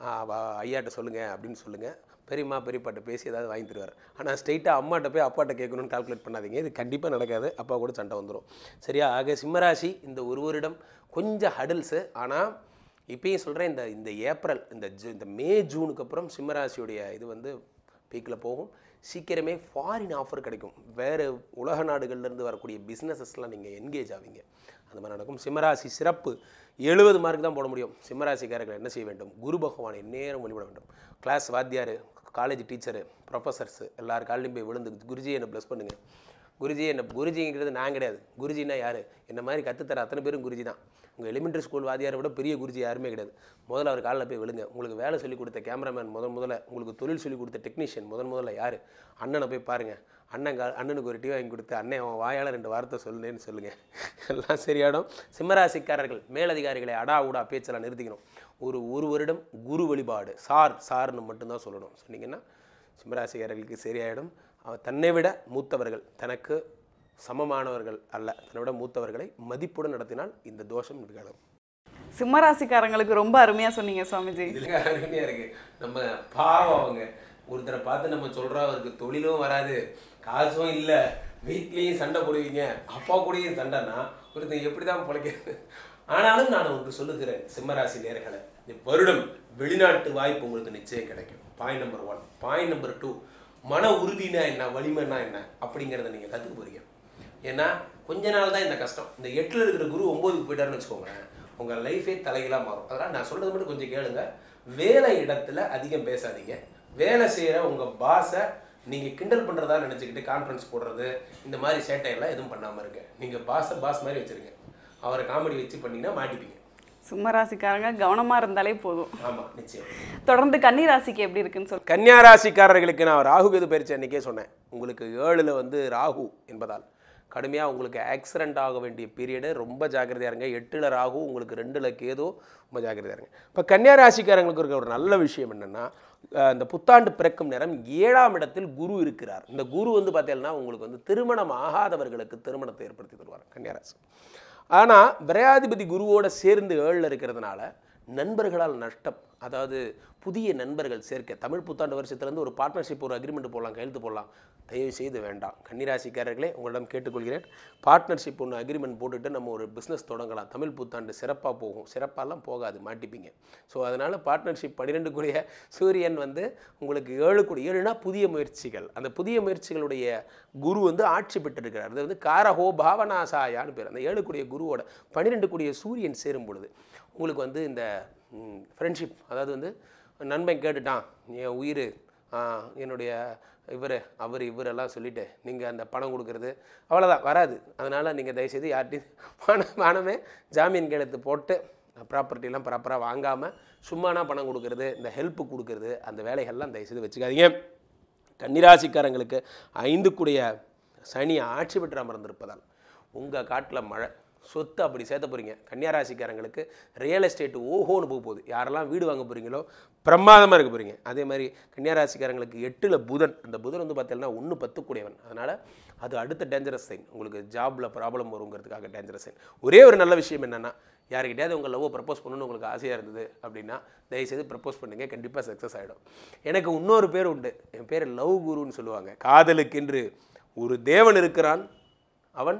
ஐயாட்ட சொல்லுங்கள் அப்படின்னு சொல்லுங்கள். பெரியம்மா பெரியப்பாட்ட பேசி ஏதாவது வாங்கி தருவார். ஆனால் ஸ்ட்ரெயிட்டாக அம்மாட்ட போய் அப்பாட்ட கேட்கணும்னு கால்குலேட் பண்ணாதீங்க, இது கண்டிப்பாக நடக்காது, அப்பா கூட சண்டை வந்துடும். சரியா? ஆக சிம்மராசி இந்த ஒரு வருடம் கொஞ்சம் ஹடில்ஸு. ஆனால் இப்பயும் சொல்கிறேன், இந்த இந்த ஏப்ரல் இந்த ஜூ இந்த மே ஜூனுக்கு அப்புறம் சிம்மராசியுடைய இது வந்து பீக்கில் போகும். சீக்கிரமே ஃபாரின் ஆஃபர் கிடைக்கும். வேறு உலக நாடுகள்லேருந்து வரக்கூடிய பிஸ்னஸஸ்லாம் நீங்கள் என்கேஜ் ஆவீங்க. அந்த மாதிரி நடக்கும். சிம்மராசி சிறப்பு எழுபது மார்க் தான் போட முடியும். சிம்மராசிக்காரர்கள் என்ன செய்ய வேண்டும்? குரு பகவானை நேரம் வழிபட வேண்டும். கிளாஸ் வாத்தியார், காலேஜ் டீச்சரு, ப்ரொஃபஸர்ஸு எல்லார் காலையும் போய் விழுந்து குருஜி என்னை ப்ளஸ் பண்ணுங்கள், குருஜி என்ன குருஜிங்கிறது நான் கிடையாது. குருஜின்னா யார்? என்ன மாதிரி கற்றுத்தர அத்தனை பேரும் குருஜி தான். உங்கள் எலிமெண்ட்ரி ஸ்கூல் வாதியாரை விட பெரிய குருஜி யாருமே கிடையாது. முதல்ல அவர் காலில் போய் விழுங்க. உங்களுக்கு வேலை சொல்லிக் கொடுத்த கேமராமேன் முதன் முதல்ல, உங்களுக்கு தொழில் சொல்லிக் கொடுத்த டெக்னீஷியன் முதன் முதல்ல யார்? அண்ணனை போய் பாருங்கள். அண்ணன் கா அண்ணனுக்கு ஒரு டீ வாங்கி கொடுத்து அண்ணன் அவன் வாயால் ரெண்டு வார்த்தை சொல்லுன்னு சொல்லுங்கள், எல்லாம் சரியாடும். சிம்மராசிக்காரர்கள் மேலதிகாரிகளை அடா உடா பேச்செல்லாம் நிறுத்திக்கணும். ஒரு ஒரு வருடம் குரு வழிபாடு சார் சார்னு மட்டும்தான் சொல்லணும். சொன்னீங்கன்னா சிம்மராசிக்காரர்களுக்கு சரியாயிடும். அவர் தன்னை விட மூத்தவர்கள், தனக்கு சமமானவர்கள் அல்ல, தன்னை விட மூத்தவர்களை மதிப்புடன் நடத்தினால் இந்த தோஷம் இருக்காது. சிம்மராசிக்காரங்களுக்கு ரொம்ப அருமையா சொன்னீங்க சுவாமிஜி. இதுல அருமையா இருக்கு. நம்ம பாவம் அவங்க ஒருத்தரை பார்த்து நம்ம சொல்றோம், அவருக்கு தொழிலும் வராது, காசும் இல்லை, வீட்லேயும் சண்டை போடுவீங்க, அப்பா கூடயும் சண்டைன்னா ஒருத்தன் எப்படி தான் பிழைக்கிறது? ஆனாலும் நான் உங்களுக்கு சொல்லுகிறேன் சிம்மராசி நேர்களை, இந்த வருடம் வெளிநாட்டு வாய்ப்பு உங்களுக்கு நிச்சயம் கிடைக்கும். Point number one. Point number two, மன உறுதினா என்ன, வலிமைன்னா என்ன அப்படிங்கிறத நீங்கள் கற்றுக்க போகிறீங்க. ஏன்னா கொஞ்ச நாள் தான் இந்த கஷ்டம். இந்த எட்டில் இருக்கிற குரு ஒம்போதுக்கு போயிட்டாருன்னு வச்சுக்கோங்களேன், உங்கள் லைஃபே தலைகளாக மாறும். அதனால் நான் சொல்கிறது மட்டும் கொஞ்சம் கேளுங்க. வேலை இடத்துல அதிகம் பேசாதீங்க. வேலை செய்கிற உங்கள் பாஸை நீங்கள் கிண்டல் பண்ணுறதா நினச்சிக்கிட்டு கான்ஃபரன்ஸ் போடுறது இந்த மாதிரி சேட்டையெல்லாம் எதுவும் பண்ணாமல் இருங்க. நீங்கள் பாஸை பாஸ் மாதிரி வச்சுருங்க. அவரை காமெடி வச்சு பண்ணிங்கன்னா மாட்டிப்பீங்க. சிம்மராசிக்காரங்க கவனமாக இருந்தாலே போதும். ஆமாம், நிச்சயம். தொடர்ந்து கன்னிராசிக்கு எப்படி இருக்குன்னு சொல்லி, கன்னியா ராசிக்காரர்களுக்கு நான் ராகு கேது பயிற்சி அன்றைக்கே சொன்னேன். உங்களுக்கு ஏழில் வந்து ராகு என்பதால் கடுமையாக உங்களுக்கு ஆக்சிடென்ட் ஆக வேண்டிய பீரியடு, ரொம்ப ஜாக்கிரதையாக இருங்க. எட்டில் ராகு, உங்களுக்கு ரெண்டில் கேதோ, ரொம்ப ஜாக்கிரதையாக இருங்க. இப்போ கன்னியா ராசிக்காரங்களுக்கு இருக்க ஒரு நல்ல விஷயம் என்னென்னா, இந்த புத்தாண்டு பிறக்கும் நேரம் ஏழாம் இடத்தில் குரு இருக்கிறார். இந்த குரு வந்து பார்த்தீங்கன்னா உங்களுக்கு வந்து திருமணம் ஆகாதவர்களுக்கு திருமணத்தை ஏற்படுத்தி தருவார் கன்னியாராசி. ஆனால் விரையாதிபதி குருவோடு சேர்ந்து ஏழில் இருக்கிறதுனால நண்பர்களால் நஷ்டம். அதாவது புதிய நண்பர்கள் சேர்க்க, தமிழ் புத்தாண்டு வருஷத்துலேருந்து ஒரு பார்ட்னர்ஷிப், ஒரு அக்ரிமெண்ட் போடலாம், கையெழுத்து போடலாம். தயவு செய்து வேண்டாம். கன்னிராசிக்காரர்களே, உங்களிடம் கேட்டுக்கொள்கிறேன். பார்ட்னர்ஷிப் ஒன்று அக்ரிமெண்ட் போட்டுட்டு நம்ம ஒரு பிஸ்னஸ் தொடங்கலாம். தமிழ் புத்தாண்டு சிறப்பாக போகும். சிறப்பாலாம் போகாது, மாட்டிப்பீங்க. ஸோ அதனால் பார்ட்னர்ஷிப் பன்னிரெண்டு கூடிய சூரியன் வந்து உங்களுக்கு ஏழு கூடி ஏழுனா புதிய முயற்சிகள். அந்த புதிய முயற்சிகளுடைய குரு வந்து ஆட்சி பெற்றிருக்கிறார். அது வந்து காரஹோ பாவனாசாயான்னு பேர். அந்த ஏழு கூடிய குருவோட பன்னிரெண்டு கூடிய சூரியன் சேரும் பொழுது உங்களுக்கு வந்து இந்த ஃப்ரெண்ட்ஷிப், அதாவது வந்து நண்பன் கேட்டுட்டான், என் உயிர், என்னுடைய இவர் அவர் இவரெல்லாம் சொல்லிவிட்டு நீங்கள் அந்த பணம் கொடுக்குறது அவ்வளோதான் வராது. அதனால் நீங்கள் தயவுசெய்து யார்ட்டையும் பணம் பணமே ஜாமீன் கையெழுத்து போட்டு ப்ராப்பர்ட்டிலாம் ப்ராப்பராக வாங்காமல் சும்மானா பணம் கொடுக்குறது, இந்த ஹெல்ப்பு கொடுக்குறது, அந்த வேலைகள்லாம் தயவுசெய்து வச்சுக்காதீங்க. கன்னிராசிக்காரங்களுக்கு ஐந்து கூடிய சனி ஆட்சி பெற்று அமர்ந்திருப்பதால் உங்கள் காட்டில் மழை, சொத்து அப்படி சேர்த்த போகிறீங்க. கன்னியாராசிக்காரங்களுக்கு ரியல் எஸ்டேட்டு ஓஹோன்னு போக போகுது. யாரெல்லாம் வீடு வாங்க போகிறீங்களோ பிரமாதமாக இருக்க போகிறீங்க. அதே மாதிரி கன்னியாராசிக்காரங்களுக்கு எட்டில் புதன், அந்த புதன் வந்து பார்த்தீங்கன்னா ஒன்று பத்து கூடியவன். அதனால் அது அடுத்த டேஞ்சரஸ் சைன். உங்களுக்கு ஜாபில் ப்ராப்ளம் வருங்கிறதுக்காக டேஞ்சரஸ் சைன். ஒரே ஒரு நல்ல விஷயம் என்னென்னா, யாருக்கிட்டையாவது உங்கள் லவ்வை ப்ரப்போஸ் பண்ணணும்னு உங்களுக்கு ஆசையாக இருந்தது அப்படின்னா தயவுசெய்து ப்ரப்போஸ் பண்ணுங்கள், கண்டிப்பாக சக்ஸஸ் ஆகிடும். எனக்கு இன்னொரு பேர் உண்டு, என் பேர் லவ் குருன்னு சொல்லுவாங்க. காதலுக்கென்று ஒரு தேவன் இருக்கிறான், அவன்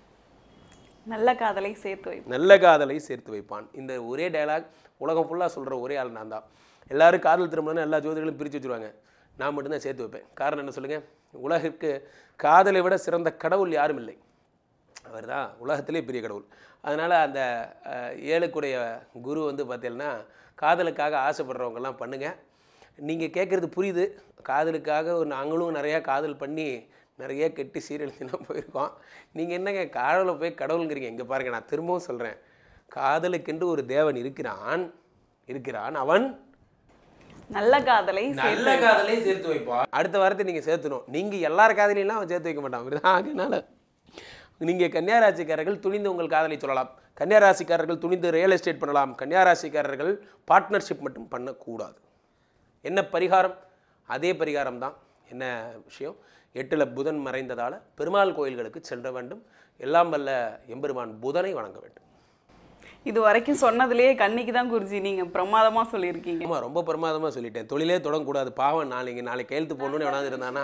நல்ல காதலை சேர்த்து வைப்பான். நல்ல காதலை சேர்த்து வைப்பான். இந்த ஒரே டயலாக் உலகம் ஃபுல்லாக சொல்கிற ஒரே ஆள் நான் தான். எல்லோரும் காதல் திருமணம்னு எல்லா ஜோதிகளும் பிரித்து வச்சுருவாங்க, நான் மட்டும்தான் சேர்த்து வைப்பேன். காரணம் என்ன சொல்லுங்கள்? உலகிற்கு காதலை விட சிறந்த கடவுள் யாரும் இல்லை, அவர் தான் உலகத்திலே பெரிய கடவுள். அதனால் அந்த ஏழுக்குடைய குரு வந்து பார்த்தீங்கன்னா காதலுக்காக ஆசைப்படுறவங்கெல்லாம் பண்ணுங்கள். நீங்கள் கேட்குறது புரியுது. காதலுக்காக நாங்களும் நிறையா காதல் பண்ணி நிறைய கெட்டி சீரழிச்சுனா போயிருக்கோம். நீங்கள் என்னங்க காதலில் போய் கடவுளுங்கிறீங்க? இங்கே பாருங்கள், நான் திரும்பவும் சொல்கிறேன், காதலுக்கென்று ஒரு தேவன் இருக்கிறான் இருக்கிறான் அவன் நல்ல காதலை நல்ல காதலை சேர்த்து வைப்பான். அடுத்த வாரத்தை நீங்கள் சேர்த்துணும். நீங்கள் எல்லார் காதலையெல்லாம் அவன் சேர்த்து வைக்க மாட்டான். அதனால் நீங்கள் கன்னியாராசிக்காரர்கள் துணிந்து உங்கள் காதலை சொல்லலாம். கன்னியாராசிக்காரர்கள் துணிந்து ரியல் எஸ்டேட் பண்ணலாம். கன்னியாராசிக்காரர்கள் பார்ட்னர்ஷிப் மட்டும் பண்ணக்கூடாது. என்ன பரிகாரம்? அதே பரிகாரம் தான். என்ன விஷயம்? எட்டில் புதன் மறைந்ததால் பெருமாள் கோயில்களுக்கு செல்ல வேண்டும். எல்லாம் வல்ல எம்பெருமான் புதனை வணங்க வேண்டும். இது வரைக்கும் சொன்னதுலேயே கண்ணிக்கு தான் குருஜி நீங்கள் பிரமாதமாக சொல்லியிருக்கீங்க. ஆமாம், ரொம்ப பிரமாதமாக சொல்லிட்டேன். தொழிலே தொடங்கக்கூடாது, பாவம் நாளைக்கு நாளைக்கு கையெழுத்து போடணுன்னு எவனாவது இருந்தானா?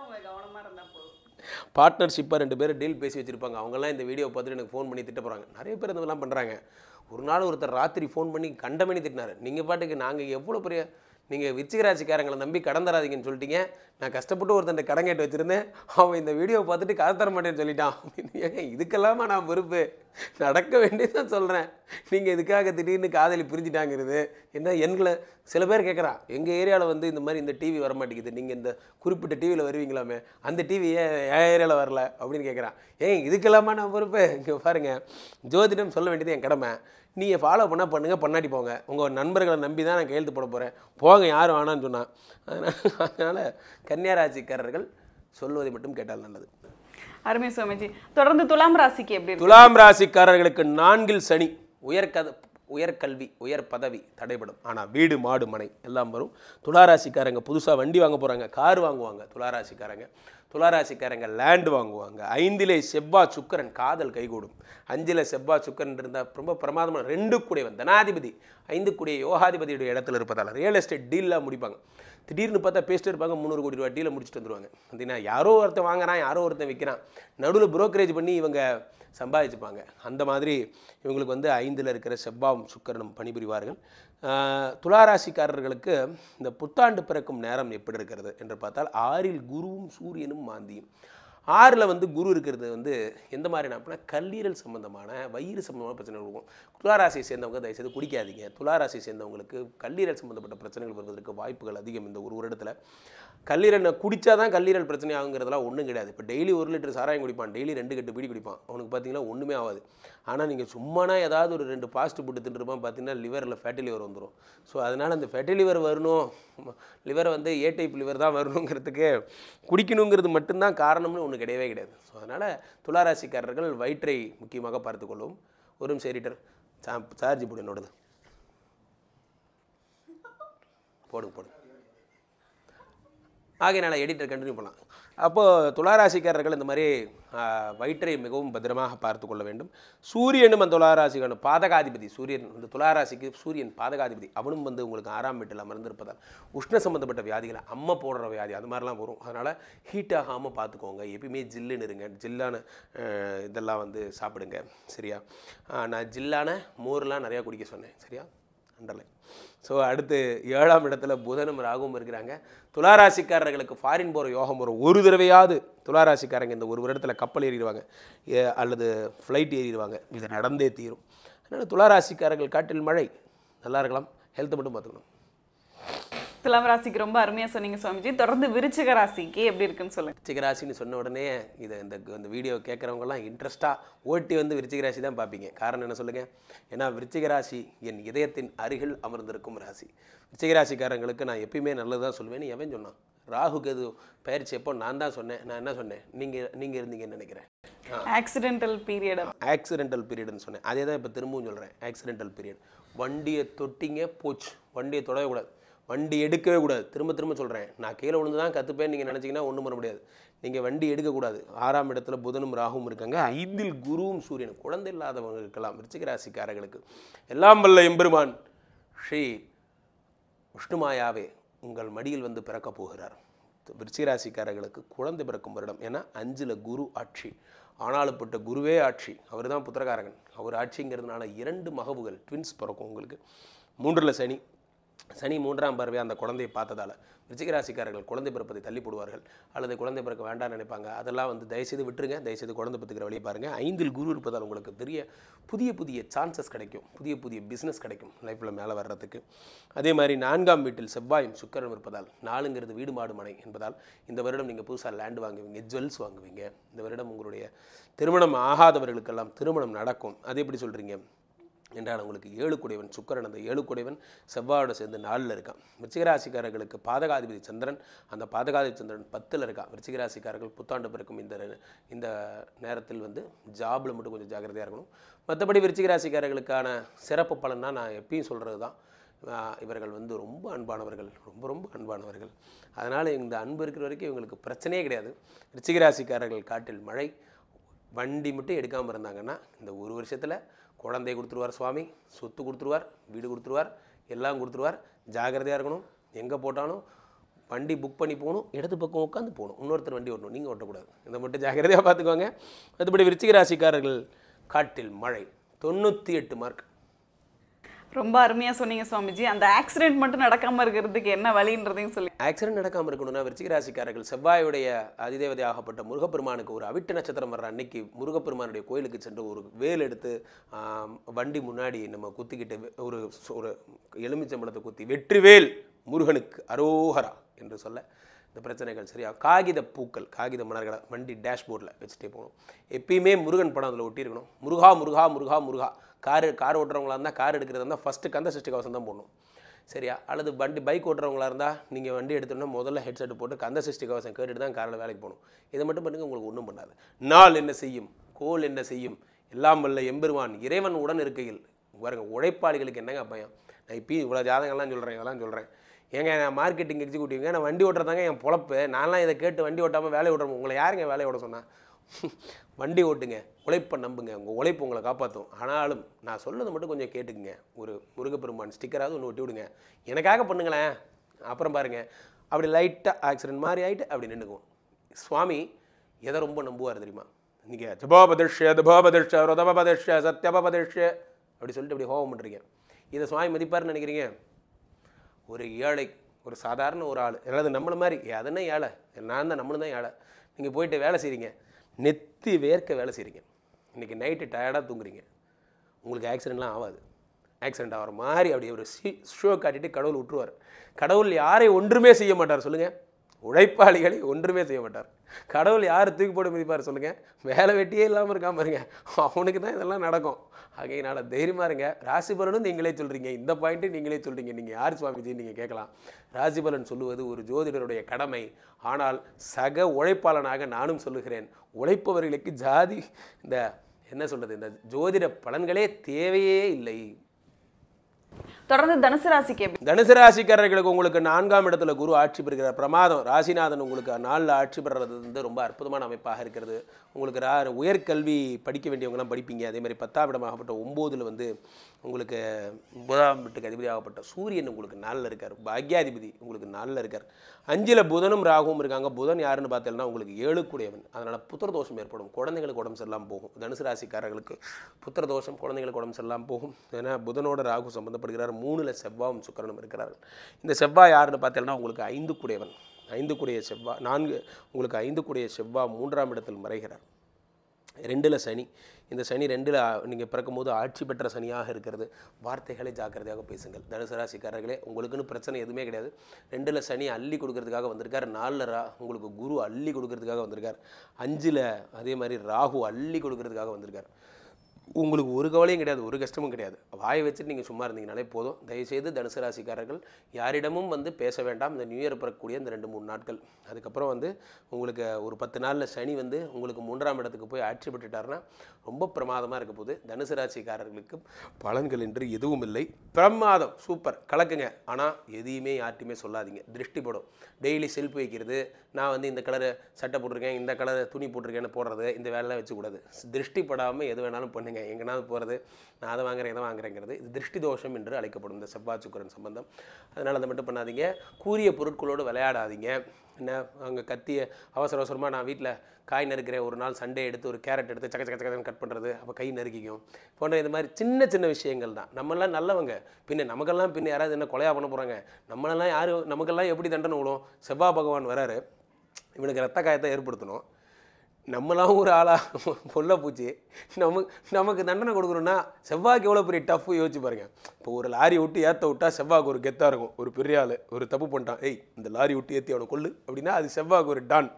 பார்ட்னர்ஷிப்பாக ரெண்டு பேரும் டீல் பேசி வச்சுருப்பாங்க. அவங்கெல்லாம் இந்த வீடியோ பார்த்துட்டு எனக்கு ஃபோன் பண்ணி திட்ட போகிறாங்க. நிறைய பேர் இந்த மாதிரிலாம் பண்ணுறாங்க. ஒரு நாள் ஒருத்தர் ராத்திரி ஃபோன் பண்ணி கண்டமணி திட்டினார். நீங்கள் பாட்டுக்கு நாங்கள் எவ்வளோ பெரிய நீங்கள் விருச்சிகராசிக்காரங்களை நம்பி கடன் தராதீங்கன்னு சொல்லிட்டீங்க. நான் கஷ்டப்பட்டு ஒருத்தன் கடன் கேட்டு வச்சுருந்தேன். அவன் இந்த வீடியோவை பார்த்துட்டு காசு தர மாட்டேன்னு சொல்லிட்டான். ஏங்க இதுக்கெல்லாமா நான் பொறுப்பு? நடக்க வேண்டியதான் சொல்கிறேன். நீங்கள் இதுக்காக திடீர்னு காதலி பிரிஞ்சிட்டாங்கிறது என்ன? எண்களை சில பேர் கேட்குறான், எங்கள் ஏரியாவில் வந்து இந்த மாதிரி இந்த டிவி வர மாட்டேங்குது, நீங்கள் இந்த குறிப்பிட்ட டிவியில் வருவீங்களாமே, அந்த டிவி ஏன் என் ஏரியாவில் வரல அப்படின்னு கேட்குறான். ஏன் இதுக்கெல்லாமா நான் பொறுப்பு? இங்கே பாருங்கள், ஜோதிடம் சொல்ல வேண்டியது என் கடமை. நீங்கள் ஃபாலோ பண்ணால் பண்ணுங்கள், பண்ணாட்டி போங்க. உங்கள் நண்பர்களை நம்பி தான் நான் கையெழுத்து போட போகிறேன், போங்க யாரும் வேணான்னு சொன்னான். அதனால் அதனால் கன்னியாராசிக்காரர்கள் சொல்வதை மட்டும் கேட்டால் நல்லது. அருமை சுவாமிஜி. தொடர்ந்து துலாம் ராசிக்கு எப்படி? துலாம் ராசிக்காரர்களுக்கு நான்கில் சனி. உயர்கத உயர்கல்வி, உயர் பதவி தடைபடும். ஆனால் வீடு மாடு மனை எல்லாம் வரும். துளாராசிக்காரங்க புதுசாக வண்டி வாங்க போகிறாங்க, கார் வாங்குவாங்க. துளாராசிக்காரங்க துளாராசிக்காரங்க லேண்டு வாங்குவாங்க. ஐந்திலே செவ்வாய் சுக்கரன், காதல் கைகூடும். அஞ்சில் செவ்வாய் சுக்கரன் இருந்தால் ரொம்ப பிரமாதமான ரெண்டு கூடியவன் தனாதிபதி, ஐந்து கூடிய யோகாதிபதியுடைய இடத்துல இருப்பதால் ரியல் எஸ்டேட் டீல்லாம் முடிப்பாங்க. திடீர்னு பார்த்தா பேசிட்டு இருப்பாங்க, முந்நூறு கோடி ரூபா டீலை முடிச்சுட்டு வந்துடுவாங்க. அப்படின்னா யாரோ ஒருத்தன் வாங்குறான், யாரோ ஒருத்தன் விற்கிறான், நடுவில் புரோக்கரேஜ் பண்ணி இவங்க சம்பாதிச்சுப்பாங்க. அந்த மாதிரி இவங்களுக்கு வந்து ஐந்தில் இருக்கிற செவ்வாயும் சுக்கரனும் பணிபுரிவார்கள். துளாராசிக்காரர்களுக்கு இந்த புத்தாண்டு பிறக்கும் நேரம் எப்படி இருக்கிறது என்று பார்த்தால் ஆறில் குருவும் சூரியனும் மாந்தியும். ஆறில் வந்து குரு இருக்கிறது வந்து எந்த மாதிரினா அப்படின்னா கல்லீரல் சம்மந்தமான வயிறு சம்மந்தமான பிரச்சனைகள் இருக்கும். துளாராசியை சேர்ந்தவங்க தயவுசெய்து குடிக்காதீங்க. துளாராசியை சேர்ந்தவங்களுக்கு கல்லீரல் சம்மந்தப்பட்ட பிரச்சனைகள் வருவதற்கு வாய்ப்புகள் அதிகம். இந்த ஒரு வருடத்தில் கல்லீரல் குடித்தா தான் கல்லீரல் பிரச்சனை ஆகுங்கிறதுலாம் ஒன்றும் கிடையாது. இப்போ டெய்லி ஒரு லிட்டர் சாராயம் குடிப்பான், டெய்லி ரெண்டு கட்டு பீடி குடிப்பான், அவனுக்கு பார்த்தீங்கன்னா ஒன்றுமே ஆகாது. ஆனால் நீங்கள் சும்மானா ஏதாவது ஒரு ரெண்டு பாஸ்ட் புட்டு தின்றுப்பான், பார்த்தீங்கன்னா லிவரில் ஃபேட்டி லிவர் வந்துடும். ஸோ அதனால் அந்த ஃபேட்டி லிவர் வரணும், லிவரை வந்து ஏ டைப் லிவர் தான் வரணுங்கிறதுக்கு குடிக்கணுங்கிறது மட்டும்தான் காரணம்னு ஒன்று கிடையவே கிடையாது. ஸோ அதனால் துளாராசிக்காரர்கள் வயிற்றை முக்கியமாக பார்த்து கொள்ளவும். ஒரு நிமிஷம் எடிட்டர் சா சார்ஜ் போடு, என்னோடது போடுங்க போடுங்க. ஆகையினால எடிட்டர் கண்டினியூ பண்ணலாம். அப்போது துளாராசிக்காரர்கள் இந்த மாதிரி வயிற்றை மிகவும் பத்திரமாக பார்த்து கொள்ள வேண்டும். சூரியனும் அந்த துளாராசிக்கான பாதகாதிபதி. சூரியன் வந்து துளாராசிக்கு சூரியன் பாதகாதிபதி. அவனும் வந்து உங்களுக்கு ஆறாம் வீட்டில் அமர்ந்திருப்பதால் உஷ்ண சம்மந்தப்பட்ட வியாதிகளை அம்மை போடுற வியாதி அது மாதிரிலாம் வரும். அதனால் ஹீட் ஆகாமல் பார்த்துக்கோங்க. எப்பயுமே ஜில்லுன்னு இருங்க. ஜில்லான இதெல்லாம் வந்து சாப்பிடுங்க. சரியா? நான் ஜில்லான மோர்லாம் நிறையா குடிக்க சொன்னேன். சரியா? அண்டர்லைன். ஸோ அடுத்து ஏழாம் இடத்துல புதனும் ராகுவும் இருக்கிறாங்க. துளாராசிக்காரர்களுக்கு ஃபாரின் போகிற யோகம் வரும். ஒரு தடவையாவது துளாராசிக்காரங்க இந்த ஒரு வருடத்தில் கப்பல் ஏறிடுவாங்க அல்லது ஃப்ளைட் ஏறிடுவாங்க. இது நடந்தே தீரும். அதனால் துளாராசிக்காரர்கள் காட்டில் மழை நல்லா இருக்கலாம். ஹெல்த்தை மட்டும் பார்த்துக்கணும். துலாம் ராசிக்கு ரொம்ப அருமையாக சொன்னீங்க சுவாமிஜி. தொடர்ந்து விருச்சிக ராசிக்கு எப்படி இருக்குன்னு சொல்லுங்கள். விருச்சிக ராசின்னு சொன்ன உடனே இதை இந்த இந்த வீடியோ கேட்குறவங்கலாம் இன்ட்ரெஸ்ட்டாக ஓட்டி வந்து விருச்சிக ராசி தான் பார்ப்பீங்க. காரணம் என்ன சொல்லுங்கள்? ஏன்னா விருச்சிக ராசி என் இதயத்தின் அருகில் அமர்ந்திருக்கும் ராசி. விருச்சிக ராசிக்காரங்களுக்கு நான் எப்பயுமே நல்லது தான் சொல்லுவேன். எவன் சொன்னான்? ராகு கேது பயிற்சி எப்போ நான் தான் சொன்னேன். நான் என்ன சொன்னேன்? நீங்கள் நீங்கள் இருந்தீங்கன்னு நினைக்கிறேன். ஆக்சிடென்டல் பீரியட் ஆக்சிடென்டல் பீரியட்னு சொன்னேன். அதே தான் இப்போ திரும்பவும் சொல்கிறேன். Accidental period. வண்டியை தொட்டிங்க போச்சு. வண்டியை தொடவே கூடாது. வண்டி எடுக்கவே கூடாது. திரும்ப திரும்ப சொல்கிறேன். நான் கீழே விழுந்து தான் கற்றுப்பேன் நீங்கள் நினச்சிங்கன்னா ஒன்றும் பண்ண முடியாது. நீங்கள் வண்டி எடுக்கக்கூடாது. ஆறாம் இடத்துல புதனும் ராகுவும் இருக்காங்க. ஐந்தில் குருவும் சூரியனும். குழந்தை இல்லாதவங்க இருக்கலாம் விருச்சிக ராசிக்காரர்களுக்கு. எல்லாம் வல்ல எம்பெருமான் ஸ்ரீ விஷ்ணுமாயாவே உங்கள் மடியில் வந்து பிறக்க போகிறார். விருச்சிக ராசிக்காரர்களுக்கு குழந்தை பிறக்கும் வருடம். ஏன்னா அஞ்சில் குரு ஆட்சி. ஆனாலுப்பட்ட குருவே ஆட்சி. அவர் தான் புத்திரகாரகன். அவர் ஆட்சிங்கிறதுனால இரண்டு மகவுகள் ட்வின்ஸ் பிறக்கும் உங்களுக்கு. மூன்றில் சனி. சனி மூன்றாம் பார்வை அந்த குழந்தையை பார்த்ததால் விருச்சிக ராசிக்காரர்கள் குழந்தை பிறப்பதை தள்ளி போடுவார்கள் அல்லது குழந்தை பிறக்க வேண்டாம்னு நினைப்பாங்க. அதெல்லாம் வந்து தயவுசெய்து விட்டுருங்க. தயவுசெய்து குழந்தை பத்துக்கிற வழியை பாருங்கள். ஐந்தில் குரு இருப்பதால் உங்களுக்கு பெரிய புதிய புதிய சான்சஸ் கிடைக்கும். புதிய புதிய பிஸ்னஸ் கிடைக்கும் லைஃப்பில் மேலே வர்றதுக்கு. அதே மாதிரி நான்காம் வீட்டில் செவ்வாயும் சுக்கரனும் இருப்பதால், நாலுங்கிறது வீடு மாடு மனை என்பதால் இந்த வருடம் நீங்கள் புதுசாக லேண்டு வாங்குவீங்க, ஜுவல்ஸ் வாங்குவீங்க. இந்த வருடம் உங்களுடைய திருமணம் ஆகாதவர்களுக்கெல்லாம் திருமணம் நடக்கும். அது எப்படி சொல்கிறீங்க என்றால் உங்களுக்கு ஏழு குடைவன் சுக்கரன். அந்த ஏழு குடைவன் செவ்வாயோட சேர்ந்து நாலில் இருக்கான். விருச்சிகராசிக்காரர்களுக்கு பாதகாதிபதி சந்திரன். அந்த பாதகாதிபதி சந்திரன் பத்தில் இருக்கான். விருச்சிகராசிக்காரர்கள் புத்தாண்டு பிறக்கும் இந்த இந்த நேரத்தில் வந்து ஜாபில் மட்டும் கொஞ்சம் ஜாக்கிரதையாக இருக்கணும். மற்றபடி விருச்சிகராசிக்காரர்களுக்கான சிறப்பு பலன்னா நான் எப்பயும் சொல்கிறது தான். இவர்கள் வந்து ரொம்ப அன்பானவர்கள், ரொம்ப ரொம்ப அன்பானவர்கள். அதனால் இந்த அன்பு இருக்கிற வரைக்கும் இவங்களுக்கு பிரச்சனையே கிடையாது. ரிச்சிகராசிக்காரர்கள் காட்டில் மழை, வண்டி மட்டும் எடுக்காமல் இருந்தாங்கன்னா இந்த ஒரு வருஷத்தில் குழந்தைய கொடுத்துருவார் சுவாமி, சொத்து கொடுத்துருவார், வீடு கொடுத்துருவார், எல்லாம் கொடுத்துருவார். ஜாகிரதையாக இருக்கணும். எங்கே போட்டாலும் வண்டி புக் பண்ணி போகணும், இடது பக்கம் உட்காந்து போகணும், இன்னொருத்தர் வண்டி ஓட்டணும், நீங்கள் ஓட்டக்கூடாது. இதை மட்டும் ஜாகிரதையாக பார்த்துக்கோங்க. மற்றபடி விருச்சிகராசிக்காரர்கள் காட்டில் மழை தொண்ணூற்றி எட்டு மார்க். ரொம்ப அருமையாக சொன்னீங்க சுவாமிஜி. அந்த ஆக்சிடென்ட் மட்டும் நடக்காமல் இருக்கிறதுக்கு என்ன வழின்றதையும் சொல்லி. ஆக்சிடென்ட் நடக்காமல் இருக்கணும்னா விருச்சிகராசிக்காரர்கள் செவ்வாயுடைய அதிதேவதையாகப்பட்ட முருகப்பெருமானுக்கு ஒரு அவிட்ட நட்சத்திரம் வர்ற அன்னைக்கு முருகப்பெருமானுடைய கோயிலுக்கு சென்று ஒரு வேல் எடுத்து வண்டி முன்னாடி நம்ம குத்திக்கிட்டு ஒரு ஒரு எலுமிச்சம்பழத்தை குத்தி வெற்றிவேல் முருகனுக்கு அரோஹரா என்று சொல்ல இந்த பிரச்சனைகள் சரியா. காகித பூக்கள், காகித மலர்களை வண்டி டேஷ்போர்டில் வச்சுட்டே போகணும். எப்பயுமே முருகன் படம் அதில் ஒட்டியிருக்கணும். முருகா முருகா முருகா முருகா. கார் கார் ஓட்டுறவங்களா இருந்தால், கார் எடுக்கிறதா இருந்தால் ஃபஸ்ட்டு கந்த சஷ்டி கவசம் தான் போடணும் சரியா. அல்லது வண்டி பைக் ஓட்டுறவங்களா இருந்தால் நீங்கள் வண்டி எடுத்தோன்னா முதல்ல ஹெட்செட் போட்டு கந்த சஷ்டி கவசம் கேட்டுட்டு தான் காரில் வேலைக்கு போகணும். இதை மட்டும் பண்ணுங்க, உங்களுக்கு ஒன்றும் பண்ணாது. நாள் என்ன செய்யும், கோல் என்ன செய்யும், எல்லாம் வல்ல எம்பெருமான் இறைவன் உடன் இருக்கையில் பாருங்க. உழைப்பாளிகளுக்கு என்னங்க பயம்? நான் இப்போ இவ்வளோ ஜாதகம்லாம் சொல்கிறேன், இதெல்லாம் சொல்கிறேன். ஏங்க நான் மார்க்கெட்டிங் எக்ஸிக்யூட்டிவ்ங்க, நான் வண்டி ஓட்டுறதாங்க என் பொழப்பு. நான்லாம் இதை கேட்டு வண்டி ஓட்டாமல் வேலை ஓட்டுறோம். உங்களை யாருங்க வேலை ஓட சொன்னால்? வண்டி ஓட்டுங்க, உழைப்பை நம்புங்க, உங்கள் உழைப்பு உங்களை காப்பாற்றும். ஆனாலும் நான் சொல்லுறது மட்டும் கொஞ்சம் கேட்டுக்குங்க. ஒரு முருகப்பெருமான் ஸ்டிக்கராவது ஒன்று ஒட்டி விடுங்க, எனக்காக பண்ணுங்களேன். அப்புறம் பாருங்கள், அப்படி லைட்டாக ஆக்சிடென்ட் மாதிரி ஆகிட்டு அப்படி நின்றுக்குவோம். சுவாமி எதை ரொம்ப நம்புவார் தெரியுமா? நீங்கள் ஜபோபதிஷ தபோபதிஷ ருதபதிஷ சத்யபதிஷ அப்படி சொல்லிட்டு அப்படி ஹோமம் பண்ணுறீங்க. இதை சுவாமி மதிப்பார்னு நினைக்கிறீங்க? ஒரு ஏழை, ஒரு சாதாரண ஒரு ஆள், அல்லது நம்மளை மாதிரி அதனே ஏழை, நான் தான் நம்மளும் தான் ஏழை. நீங்கள் போயிட்டு வேலை செய்கிறீங்க, நெத்தி வேர்க்க வேலை செய்கிறீங்க, இன்றைக்கி நைட்டு டயர்டாக தூங்குறீங்க, உங்களுக்கு ஆக்சிடென்ட்லாம் ஆகாது. ஆக்சிடென்ட் ஆகிற மாதிரி அப்படி ஒரு ஷீ ஷோ காட்டிட்டு கடவுள் விட்டுருவார். கடவுள் யாரை ஒன்றுமே செய்ய மாட்டார் சொல்லுங்கள்? உழைப்பாளிகளை ஒன்றுமே செய்ய மாட்டார். கடவுள் யார் தூக்கி போட்டு மிதிப்பார் சொல்லுங்கள்? வேலை வெட்டியே இல்லாமல் இருக்காம பாருங்க, அவனுக்கு தான் இதெல்லாம் நடக்கும். ஆகையினால தைரியமாக இருங்க. ராசிபலனும் நீங்களே சொல்கிறீங்க, இந்த பாயிண்ட்டு நீங்களே சொல்கிறீங்க. நீங்கள் யார் சுவாமிஜின்னு நீங்கள் கேட்கலாம். ராசிபலன் சொல்லுவது ஒரு ஜோதிடருடைய கடமை. ஆனால் சக உழைப்பாளனாக நானும் சொல்லுகிறேன், உழைப்பவர்களுக்கு ஜாதி இந்த என்ன சொல்கிறது, இந்த ஜோதிட பலன்களே தேவையே இல்லை. தொடர்ந்து தனுசு ராசிக்கு தனுசு ராசிக்காரர்களுக்கு உங்களுக்கு நான்காம் இடத்துல குரு ஆட்சி பெறுகிறார். பிரமாதம். ராசிநாதன் உங்களுக்கு நாளில் ஆட்சி பெறுறது வந்து ரொம்ப அற்புதமான அமைப்பாக இருக்கிறது. உங்களுக்கு ரா உயர்கல்வி படிக்க வேண்டியவங்களாம் படிப்பீங்க. அதே மாதிரி பத்தாம் இடமாகப்பட்ட ஒம்போதில் வந்து உங்களுக்கு ஒன்பதாம் வீட்டுக்கு அதிபதியாகப்பட்ட சூரியன் உங்களுக்கு நாளில் இருக்கார். பாக்யாதிபதி உங்களுக்கு நாளில் இருக்கார். அஞ்சில் புதனும் ராகுவும் இருக்காங்க. புதன் யாருன்னு பார்த்தீங்கன்னா உங்களுக்கு ஏழுக்குடையவன். அதனால் புத்திர தோஷம் ஏற்படும், குழந்தைங்களுக்கு உடம்பு சரியில்லாமல் போகும். தனுசு ராசிக்காரர்களுக்கு புத்திர தோஷம், குழந்தைங்களுக்கு உடம்பு சரியில்லாமல் போகும். ஏன்னா புதனோட ராகு சம்பந்தப்படுகிறார். மூணில் செவ்வாயும் சுக்கிரனும் இருக்கிறார்கள். இந்த செவ்வாய் யாருன்னு பார்த்தீங்கன்னா உங்களுக்கு ஐந்துக்குடையவன். ஐந்துக்குடைய செவ்வாய் நான்கு உங்களுக்கு ஐந்துக்குடைய செவ்வாய் மூன்றாம் இடத்தில் மறைகிறார். ரெண்டில் சனி. இந்த சனி ரெண்டில் நீங்கள் பிறக்கும் போது ஆட்சி பெற்ற சனியாக இருக்கிறது. வார்த்தைகளை ஜாக்கிரதையாக பேசுங்கள். தனுசு ராசிக்காரர்களே, உங்களுக்குன்னு பிரச்சனை எதுவுமே கிடையாது. ரெண்டில் சனி அள்ளி கொடுக்கறதுக்காக வந்திருக்கார். நாலில் ரா உங்களுக்கு குரு அள்ளி கொடுக்கறதுக்காக வந்திருக்கார். அஞ்சில் அதே மாதிரி ராகு அள்ளி கொடுக்கறதுக்காக வந்திருக்கார். உங்களுக்கு ஒரு கவலையும் கிடையாது, ஒரு கஷ்டமும் கிடையாது. வாயை வச்சுட்டு நீங்கள் சும்மா இருந்தீங்கனாலே போதும். தயவுசெய்து தனுசு ராசிக்காரர்கள் யாரிடமும் வந்து பேச வேண்டாம் இந்த நியூ இயர் பிறக்கக்கூடிய இந்த ரெண்டு மூணு நாட்கள். அதுக்கப்புறம் வந்து உங்களுக்கு ஒரு பத்து நாளில் சனி வந்து உங்களுக்கு மூன்றாம் இடத்துக்கு போய் ஆட்சி பெற்றுட்டாருன்னா ரொம்ப பிரமாதமாக இருக்க போது. தனுசு ராசிக்காரர்களுக்கு பலன்கள் என்று எதுவும் இல்லை. பிரமாதம், சூப்பர், கலக்குங்க. ஆனால் எதையுமே யார்ட்டையுமே சொல்லாதீங்க, திருஷ்டி படும். டெய்லி செல்ஃப் வைக்கிறது, நான் வந்து இந்த கலரை சட்டை போட்டிருக்கேன், இந்த கலர் துணி போட்டிருக்கேன்னு போடுறது, இந்த வேலைலாம் வச்சுக்கூடாது. திருஷ்டி படாமல் எது வேணாலும் பண்ணுங்க. எங்கேனாவது போகிறது, நான் அதை வாங்குறேன் இதை வாங்குறேங்கிறது இது திருஷ்டி தோஷம் என்று அழைக்கப்படும் இந்த செவ்வாய் சுக்கிரன் சம்பந்தம். அதனால் அதை மட்டும் பண்ணாதீங்க. கூரிய பொருட்களோடு விளையாடாதீங்க. என்ன அங்கே கத்திய அவசர அவசரமாக நான் வீட்டில் காய் நறுக்கிறேன், ஒரு நாள் சண்டே எடுத்து ஒரு கேரட் எடுத்து சக்க சக்க சக்கன்னு கட் பண்ணுறது, அப்போ கை நறுக்கிக்கும் போன்ற இந்த மாதிரி சின்ன சின்ன விஷயங்கள் தான். நம்மளாம் நல்லவங்க, பின்ன நமக்கெல்லாம் பின்ன யாராவது என்ன கொலையாக பண்ண போகிறாங்க? நம்மளெல்லாம் யார் நமக்கெல்லாம் எப்படி தண்டனை விடும்? செவ்வாய் பகவான் வராரு, இவனுக்கு ரத்த காயத்தை ஏற்படுத்தணும். நம்மளாம் ஒரு ஆளாக பொல்ல பூச்சி நமக்கு நமக்கு தண்டனை கொடுக்குறோன்னா செவ்வாய்க்கு எவ்வளோ பெரிய டஃப்பு யோசிச்சு பாருங்கள். இப்போ ஒரு லாரி விட்டு ஏற்ற விட்டா செவ்வாய்க்கு ஒரு கெத்தாக இருக்கும். ஒரு பெரிய ஆள் ஒரு தப்பு பண்ணிட்டான், ஏய் இந்த லாரி விட்டு ஏற்றி அவனை கொள்ளு அப்படின்னா அது செவ்வாய்க்கு ஒரு டான்.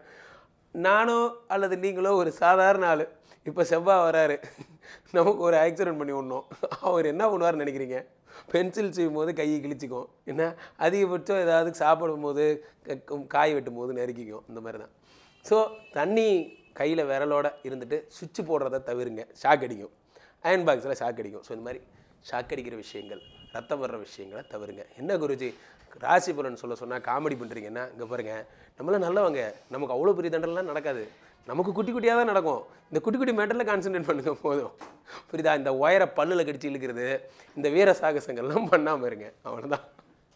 நானோ அல்லது நீங்களோ ஒரு சாதாரண ஆள், இப்போ செவ்வாய் வராரு, நமக்கு ஒரு ஆக்சிடென்ட் பண்ணி விடணும். அவர் என்ன பண்ணுவார்னு நினைக்கிறீங்க? பென்சில் செய்யும் போது கையை கிழிச்சிக்கும், என்ன அதிகபட்சம் ஏதாவது சாப்பிடும் போது காய் வெட்டும் போது நெருக்கிக்கும். இந்த மாதிரி தான். ஸோ தண்ணி கையில் விரலோடு இருந்துட்டு சுவிட்சு போடுறத தவிருங்க, ஷாக் அடிக்கும். அயன் பாக்ஸில் ஷாக் அடிக்கும். ஸோ இந்த மாதிரி ஷாக் அடிக்கிற விஷயங்கள் ரத்தம் வர்ற விஷயங்களை தவிருங்க. என்ன குருஜி ராசி பலன் சொல்ல சொன்னால் காமெடி பண்ணுறீங்கன்னா, இங்கே பாருங்கள், நம்மளாம் நல்லவங்க, நமக்கு அவ்வளோ பெரிய தண்டனைலாம் நடக்காது, நமக்கு குட்டி குட்டியாக தான் நடக்கும். இந்த குட்டி குட்டி மேட்டரில் கான்சன்ட்ரேட் பண்ணுங்க போதும். புரியுதா? இந்த ஒயரை பல்லில் கடிச்சு இழுக்கிறது, இந்த வீர சாகசங்கள்லாம் பண்ணாமல் இருங்க, அவ்வளோதான்.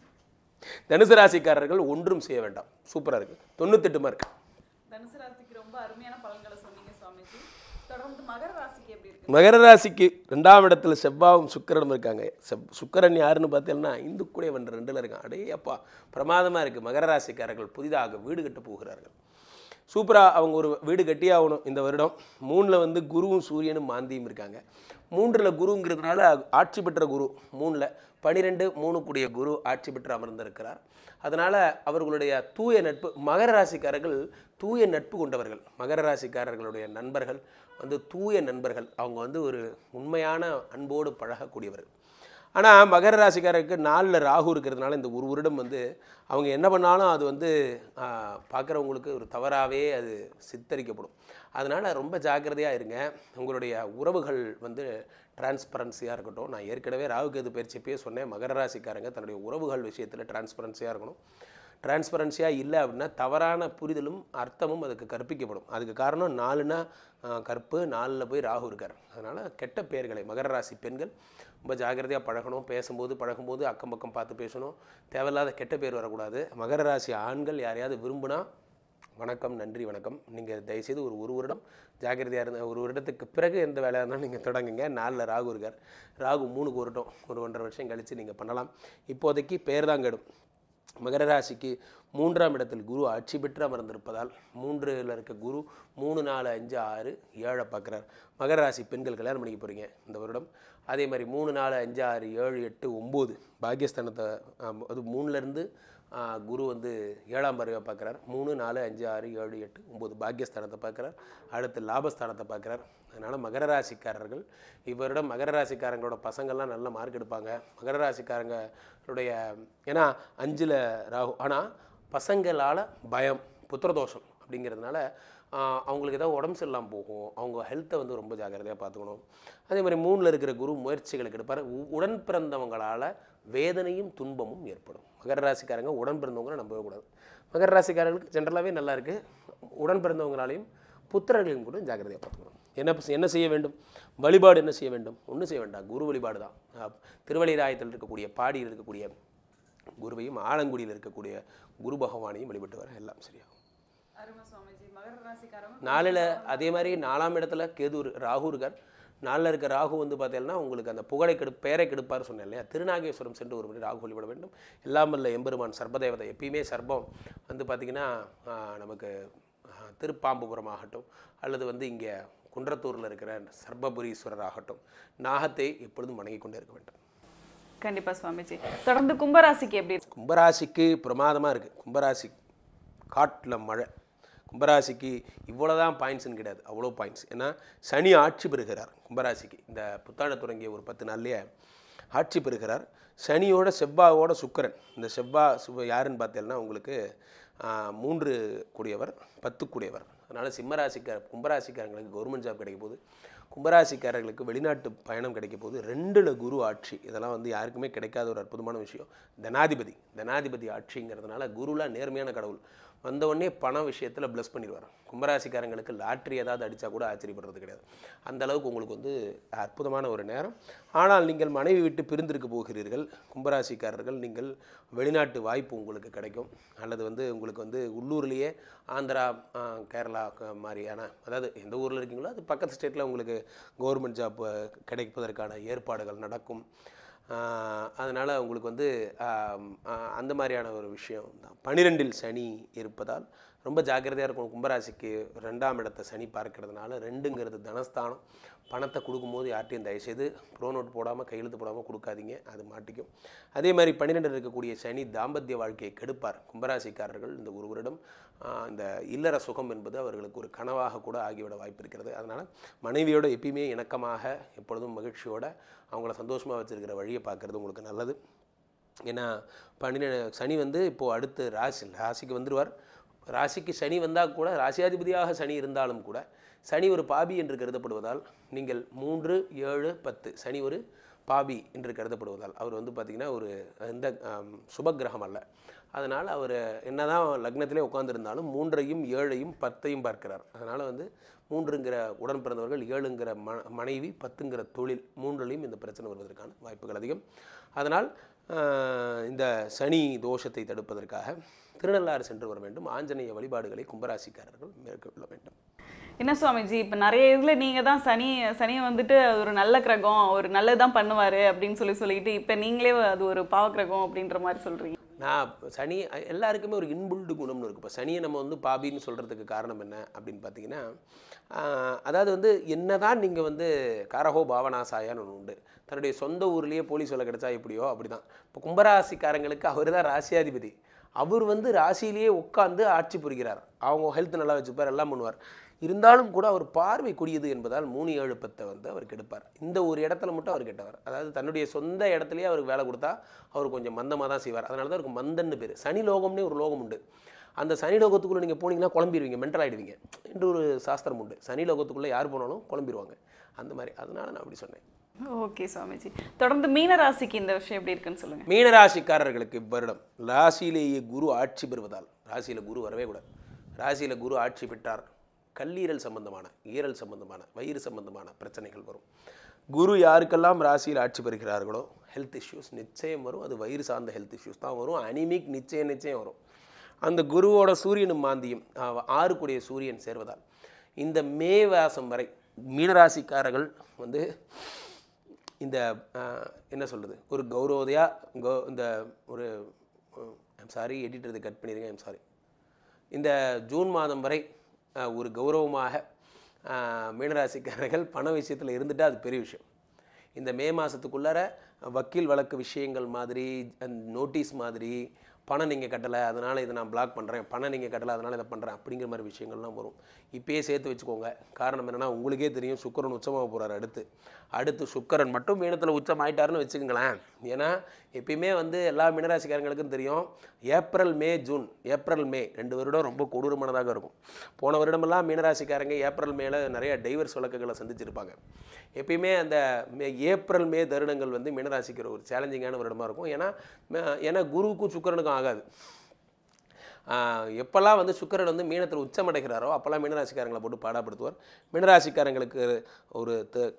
தனுசு ராசிக்காரர்கள் ஒன்றும் செய்ய வேண்டாம். சூப்பராக இருக்குது. தொண்ணூத்தெட்டு மார்க். தனுசு ராசிக்கு ரொம்ப அருமையான பலன்களை சொன்னீங்க சுவாமிஜி. தொடர்ந்து மகர ராசிக்கு எப்படி இருக்கு? மகர ராசிக்கு ரெண்டாம் இடத்துல செவ்வாயும் சுக்கிரனும் இருக்காங்க. செவ் சுக்கிரன் யாருன்னு பார்த்தீங்கன்னா இந்து கூடியவன் ரெண்டில் இருக்கான். அடே அப்பா பிரமாதமாக இருக்குது. மகர ராசிக்காரர்கள் புதிதாக வீடு கட்ட போகிறார்கள். சூப்பராக அவங்க ஒரு வீடு கட்டியே ஆகணும் இந்த வருடம். மூணில் வந்து குருவும் சூரியனும் மாந்தியும் இருக்காங்க. மூன்றில் குருங்கிறதுனால ஆட்சி பெற்ற குரு, மூணில் பனிரெண்டு மூணு கூடிய குரு ஆட்சி பெற்று அமர்ந்திருக்கிறார். அதனால் அவர்களுடைய தூய நட்பு, மகர ராசிக்காரர்கள் தூய நட்பு கொண்டவர்கள். மகர ராசிக்காரர்களுடைய நண்பர்கள் வந்து தூய நண்பர்கள். அவங்க வந்து ஒரு உண்மையான அன்போடு பழகக்கூடியவர்கள். ஆனால் மகர ராசிக்காரருக்கு நாலில் ராகு இருக்கிறதுனால இந்த ஒரு வருடம் வந்து அவங்க என்ன பண்ணாலும் அது வந்து பார்க்குறவங்களுக்கு ஒரு தவறாகவே அது சித்தரிக்கப்படும். அதனால் ரொம்ப ஜாக்கிரதையாக இருங்க. உங்களுடைய உறவுகள் வந்து டிரான்ஸ்பரன்சியாக இருக்கட்டும். நான் ஏற்கனவே ராகு கேது பயிற்சிப்பே சொன்னேன், மகர ராசிக்காரங்க தன்னுடைய உறவுகள் விஷயத்தில் டிரான்ஸ்பரன்சியாக இருக்கணும். டிரான்ஸ்பரன்சியாக இல்லை அப்படின்னா தவறான புரிதலும் அர்த்தமும் அதுக்கு கற்பிக்கப்படும். அதுக்கு காரணம் நாலுனா கற்பு, நாலில் போய் ராகு இருக்கார். அதனால் கெட்ட பெயர்களை மகர ராசி பெண்கள் ரொம்ப ஜாக்கிரதையாக பழகணும். பேசும்போது பழகும்போது அக்கம் பக்கம் பார்த்து பேசணும். தேவையில்லாத கெட்ட பேர் வரக்கூடாது. மகர ராசி ஆண்கள் யாரையாவது விரும்புனா வணக்கம், நன்றி, வணக்கம். நீங்கள் தயவுசெய்து ஒரு ஒரு வருடம் ஜாக்கிரதையாக இருந்த ஒரு வருடத்துக்கு பிறகு எந்த வேலையாக இருந்தாலும் நீங்கள் தொடங்குங்க. நாலில் ராகு இருக்கார். ராகு மூணுக்கு வரட்டும், ஒரு ஒன்றரை வருஷம் கழித்து நீங்கள் பண்ணலாம். இப்போதைக்கு பெயர் தான் கெடும். மகர ராசிக்கு மூன்றாம் இடத்தில் குரு ஆட்சி பெற்று அமர்ந்திருப்பதால் மூன்றில் இருக்க குரு மூணு நாலு அஞ்சு ஆறு ஏழை பார்க்குறார். மகர ராசி பெண்கள் கல்யாணம் பண்ணிக்க போகிறீங்க இந்த வருடம். அதே மாதிரி மூணு நாலு அஞ்சு ஆறு ஏழு எட்டு ஒம்பது பாக்கியஸ்தானத்தை, அது மூணுலேருந்து குரு வந்து ஏழாம் பார்வையாக பார்க்குறார். மூணு நாலு அஞ்சு ஆறு ஏழு எட்டு ஒம்பது பாக்கியஸ்தானத்தை பார்க்குறார். அடுத்து லாபஸ்தானத்தை பார்க்குறார். அதனால் மகர ராசிக்காரர்கள் இவரிடம் மகர ராசிக்காரங்களோட பசங்கள்லாம் நல்ல மார்க் எடுப்பாங்க. மகர ராசிக்காரங்களுடைய ஏன்னா அஞ்சில் ராகு, ஆனால் பசங்களால் பயம், புத்திரதோஷம் அப்படிங்கிறதுனால அவங்களுக்கு ஏதாவது உடம்பு சரியில்லாமல் போகும். அவங்க ஹெல்த்தை வந்து ரொம்ப ஜாக்கிரதையாக பார்த்துக்கணும். அதே மாதிரி மூணில் இருக்கிற குரு முயற்சிகளுக்கு எடுப்பார். உடன் பிறந்தவங்களால் வேதனையும் துன்பமும் ஏற்படும். மகர ராசிக்காரங்க உடன் பிறந்தவங்களை நம்பவே கூடாது. மகர ராசிக்காரர்களுக்கு ஜென்ரலாகவே நல்லா இருக்குது. உடன் பிறந்தவங்களாலையும் புத்திரர்களையும் கூட ஜாக்கிரதையாக பார்த்துக்கணும். என்ன என்ன செய்ய வேண்டும்? வழிபாடு என்ன செய்ய வேண்டும்? ஒன்றும் செய்ய வேண்டாம், குரு வழிபாடு தான். திருவள்ளிராயத்தில் இருக்கக்கூடிய பாடியில் இருக்கக்கூடிய குருவையும் ஆலங்குடியில் இருக்கக்கூடிய குரு பகவானையும் வழிபட்டு வர எல்லாம் சரியாகும். நாலில் அதே மாதிரி நாலாம் இடத்துல கேது ராகு இருக்கார். நாளில் இருக்க ராகு வந்து பார்த்தீங்கன்னா உங்களுக்கு அந்த புகழை கெடு பெயரை கெடுப்பார் சொன்னேன் இல்லையா? திருநாகேஸ்வரம் சென்று ஒரு முறை ராகு வழிபட வேண்டும். எல்லாம் வல்ல எம்பெருமான் சர்பதேவதை, எப்பயுமே சர்பம் வந்து பார்த்திங்கன்னா நமக்கு திருப்பாம்புபுரம் ஆகட்டும் அல்லது வந்து இங்கே குன்றத்தூரில் இருக்கிற சர்பபுரீஸ்வரர் ஆகட்டும், நாகத்தை எப்பொழுதும் வணங்கி கொண்டே இருக்க வேண்டும். கண்டிப்பாக சுவாமிஜி. தொடர்ந்து கும்பராசிக்கு எப்படி? கும்பராசிக்கு பிரமாதமாக இருக்குது. கும்பராசி காட்டில் மழை. கும்பராசிக்கு இவ்வளோதான் பாயிண்ட்ஸ்ன்னு கிடையாது, அவ்வளோ பாயிண்ட்ஸ். ஏன்னா சனி ஆட்சி பெறுகிறார் கும்பராசிக்கு. இந்த புத்தாண்டு தொடங்கிய ஒரு பத்து நாள்லேயே ஆட்சி பெறுகிறார். சனியோட செவ்வாயோட சுக்கிரன். இந்த செவ்வாய் சுவ யாருன்னு பார்த்தீங்கன்னா உங்களுக்கு மூன்று கூடியவர், பத்து கூடியவர். அதனால் சிம்மராசிக்கார கும்பராசிக்காரங்களுக்கு கவர்மெண்ட் ஜாப் கிடைக்க போகுது. கும்பராசிக்காரர்களுக்கு வெளிநாட்டு பயணம் கிடைக்க போகுது. ரெண்டில் குரு ஆட்சி, இதெல்லாம் வந்து யாருக்குமே கிடைக்காத ஒரு அற்புதமான விஷயம். தனாதிபதி தனாதிபதி ஆட்சிங்கிறதுனால குருலாம் நேர்மையான கடவுள். வந்தவுடனே பண விஷயத்தில் ப்ளஸ் பண்ணிடுவார். கும்பராசிக்காரங்களுக்கு லாட்ரி ஏதாவது அடித்தா கூட ஆச்சரியப்படுறது கிடையாது. அந்த அளவுக்கு உங்களுக்கு வந்து அற்புதமான ஒரு நேரம். ஆனால் நீங்கள் மனைவி விட்டு பிரிந்திருக்க போகிறீர்கள் கும்பராசிக்காரர்கள். நீங்கள் வெளிநாட்டு வாய்ப்பு உங்களுக்கு கிடைக்கும். அல்லது வந்து உங்களுக்கு வந்து உள்ளூர்லேயே ஆந்திரா, கேரளா மாதிரியான, அதாவது எந்த ஊரில் இருக்கீங்களோ அது பக்கத்து ஸ்டேட்டில் உங்களுக்கு கவர்மெண்ட் ஜாப் கிடைப்பதற்கான ஏற்பாடுகள் நடக்கும். அதனால் உங்களுக்கு வந்து அந்த மாதிரியான ஒரு விஷயம் தான். பனிரெண்டில் சனி இருப்பதால் ரொம்ப ஜாக்கிரதையாக இருக்கணும். கும்பராசிக்கு ரெண்டாம் இடத்தை சனி பார்க்கறதுனால, ரெண்டுங்கிறது தனஸ்தானம். பணத்தை கொடுக்கும்போது யார்ட்டையும் தயவுசெய்து ப்ரோ நோட் போடாமல் கையெழுத்து போடாமல் கொடுக்காதீங்க, அது மாட்டிக்கும். அதே மாதிரி பன்னிரெண்டில் இருக்கக்கூடிய சனி தாம்பத்திய வாழ்க்கையை கெடுப்பார். கும்பராசிக்காரர்கள் இந்த ஒரு வருடம் இந்த இல்லற சுகம் என்பது அவர்களுக்கு ஒரு கனவாக கூட ஆகிவிட வாய்ப்பு இருக்கிறது. அதனால் மனைவியோட எப்பயுமே இணக்கமாக எப்பொழுதும் மகிழ்ச்சியோடு அவங்கள சந்தோஷமாக வச்சுருக்கிற வழியை பார்க்குறது உங்களுக்கு நல்லது. ஏன்னா பன்னிரெண்டு சனி வந்து இப்போது அடுத்து ராசி ராசிக்கு வந்துடுவார். ராசிக்கு சனி வந்தால் கூட, ராசியாதிபதியாக சனி இருந்தாலும் கூட, சனி ஒரு பாபி என்று கருதப்படுவதால் நீங்கள் மூன்று ஏழு பத்து சனி ஒரு பாபி என்று கருதப்படுவதால் அவர் வந்து பார்த்திங்கன்னா ஒரு எந்த சுபகிரகம் அல்ல. அதனால் அவர் என்னதான் லக்னத்திலே உட்கார்ந்திருந்தாலும் மூன்றையும் ஏழையும் பத்தையும் பார்க்கிறார். அதனால் வந்து மூன்றுங்கிற உடன் பிறந்தவர்கள், ஏழுங்கிற ம மனைவி, பத்துங்கிற தொழில், மூன்றுலையும் இந்த பிரச்சனை வருவதற்கான வாய்ப்புகள் அதிகம். அதனால் இந்த சனி தோஷத்தை தடுப்பதற்காக திருநள்ளாறு சென்று வர வேண்டும். ஆஞ்சநேய வழிபாடுகளை கும்பராசிக்காரர்கள் மேற்கொள்ள வேண்டும். என்ன சுவாமிஜி, இப்போ நிறைய இதில் நீங்கள் தான் சனி சனியை வந்துட்டு ஒரு நல்ல கிரகம், ஒரு நல்லதுதான் பண்ணுவார் அப்படின்னு சொல்லி சொல்லிட்டு இப்போ நீங்களே அது ஒரு பாவ கிரகம் அப்படின்ற மாதிரி சொல்கிறீங்க. நான் சனி எல்லாருக்குமே ஒரு இன்புல்டு குணம்னு இருக்குது. இப்போ சனியை நம்ம வந்து பாபின்னு சொல்கிறதுக்கு காரணம் என்ன அப்படின்னு பார்த்தீங்கன்னா, அதாவது வந்து என்ன தான் நீங்கள் வந்து காரகோ பாவனாசாயான்னு ஒன்று உண்டு. தன்னுடைய சொந்த ஊர்லேயே போலீஸ் வேலை கிடைச்சா எப்படியோ அப்படி தான். இப்போ கும்பராசிக்காரங்களுக்கு அவர் தான் ராசியாதிபதி. அவர் வந்து ராசியிலேயே உட்காந்து ஆட்சி புரிகிறார். அவங்க ஹெல்த் நல்லா வச்சுப்பார், எல்லாம் பண்ணுவார். இருந்தாலும் கூட அவர் பார்வை கூடியது என்பதால் மூணு ஏழு பத்தை வந்து அவர் கெடுப்பார். இந்த ஒரு இடத்துல மட்டும் அவர் கெட்டவர். அதாவது தன்னுடைய சொந்த இடத்துலையே அவருக்கு வேலை கொடுத்தா அவர் கொஞ்சம் மந்தமாக தான் செய்வார். அதனால தான் அவருக்கு மந்தன்னு பேர். சனி லோகம்னே ஒரு லோகம் உண்டு. அந்த சனி லோகத்துக்குள்ளே நீங்கள் போனீங்கன்னா குழம்பிடுவீங்க, மென்டல் ஆகிடுவீங்க என்று ஒரு சாஸ்திரம் உண்டு. சனி லோகத்துக்குள்ளே யார் போனாலும் குழம்பிடுவாங்க அந்த மாதிரி. அதனால நான் அப்படி சொன்னேன். ஓகே சுவாமிஜி, தொடர்ந்து மீனராசிக்கு இந்த விஷயம் எப்படி இருக்குன்னு சொல்லுங்கள். மீனராசிக்காரர்களுக்கு வருடம் ராசியிலேயே குரு ஆட்சி பெறுவதால், ராசியில் குரு வரவே கூடாது. ராசியில் குரு ஆட்சி பெற்றார் கல்லீரல் சம்பந்தமான, ஈரல் சம்பந்தமான, வயிறு சம்பந்தமான பிரச்சனைகள் வரும். குரு யாருக்கெல்லாம் ராசியில் ஆட்சி பெறுகிறார்களோ ஹெல்த் இஷ்யூஸ் நிச்சயம் வரும். அது வயிறு சார்ந்த ஹெல்த் இஷ்யூஸ் தான் வரும். அனிமிக் நிச்சயம் நிச்சயம் வரும். அந்த குருவோட சூரியனும் மாந்தியும் ஆறு கூடிய சூரியன் சேர்வதால் இந்த மே மாதம் வரை மீனராசிக்காரர்கள் வந்து இந்த என்ன சொல்கிறது, ஒரு கௌரவதையாக கௌ இந்த ஒரு ஐம் சாரி எடிட்டர் இதை கட் பண்ணிடுங்க, ஐம் சாரி இந்த ஜூன் மாதம் வரை ஒரு கௌரவமாக மீனராசிக்காரர்கள் பண விஷயத்தில் இருந்துட்டு அது பெரிய விஷயம். இந்த மே மாதத்துக்குள்ளார வக்கீல் வழக்கு விஷயங்கள் மாதிரி, நோட்டீஸ் மாதிரி, பணம் நீங்கள் கட்டலை அதனால் இதை நான் பிளாக் பண்ணுறேன், பணம் நீங்கள் கட்டலை அதனால் இதை பண்ணுறேன் அப்படிங்கிற மாதிரி விஷயங்கள்லாம் வரும். இப்போயே சேர்த்து வச்சுக்கோங்க. காரணம் என்னென்னா, உங்களுக்கே தெரியும் சுக்கிரன் உச்சமாக போகிறார். அடுத்து அடுத்து சுக்கிரன் மட்டும் மீனத்தில் உச்சம் ஆயிட்டாருன்னு வச்சுக்கோங்களேன். ஏன்னா எப்பயுமே வந்து எல்லா மீனராசிக்காரங்களுக்கும் தெரியும், April May June, April May ரெண்டு வருடம் ரொம்ப கொடூரமானதாக இருக்கும். போன வருடமெல்லாம் மீனராசிக்காரங்க ஏப்ரல் மேல நிறைய டைவர்ஸ் வழக்குகளை சந்திச்சிருப்பாங்க. எப்பயுமே அந்த மே ஏப்ரல் மே தருணங்கள் வந்து மீனராசிக்கிற ஒரு சேலஞ்சிங்கான வருடமாக இருக்கும். ஏன்னா ஏன்னா குருவுக்கும் சுக்கிரனுக்கும் ஆகாது. எப்போல்லாம் வந்து சுக்கிரன் வந்து மீனத்தில் உச்சமடைகிறாரோ அப்போல்லாம் மீனராசிக்காரங்களை போட்டு பாடப்படுத்துவார். மீனராசிக்காரங்களுக்கு ஒரு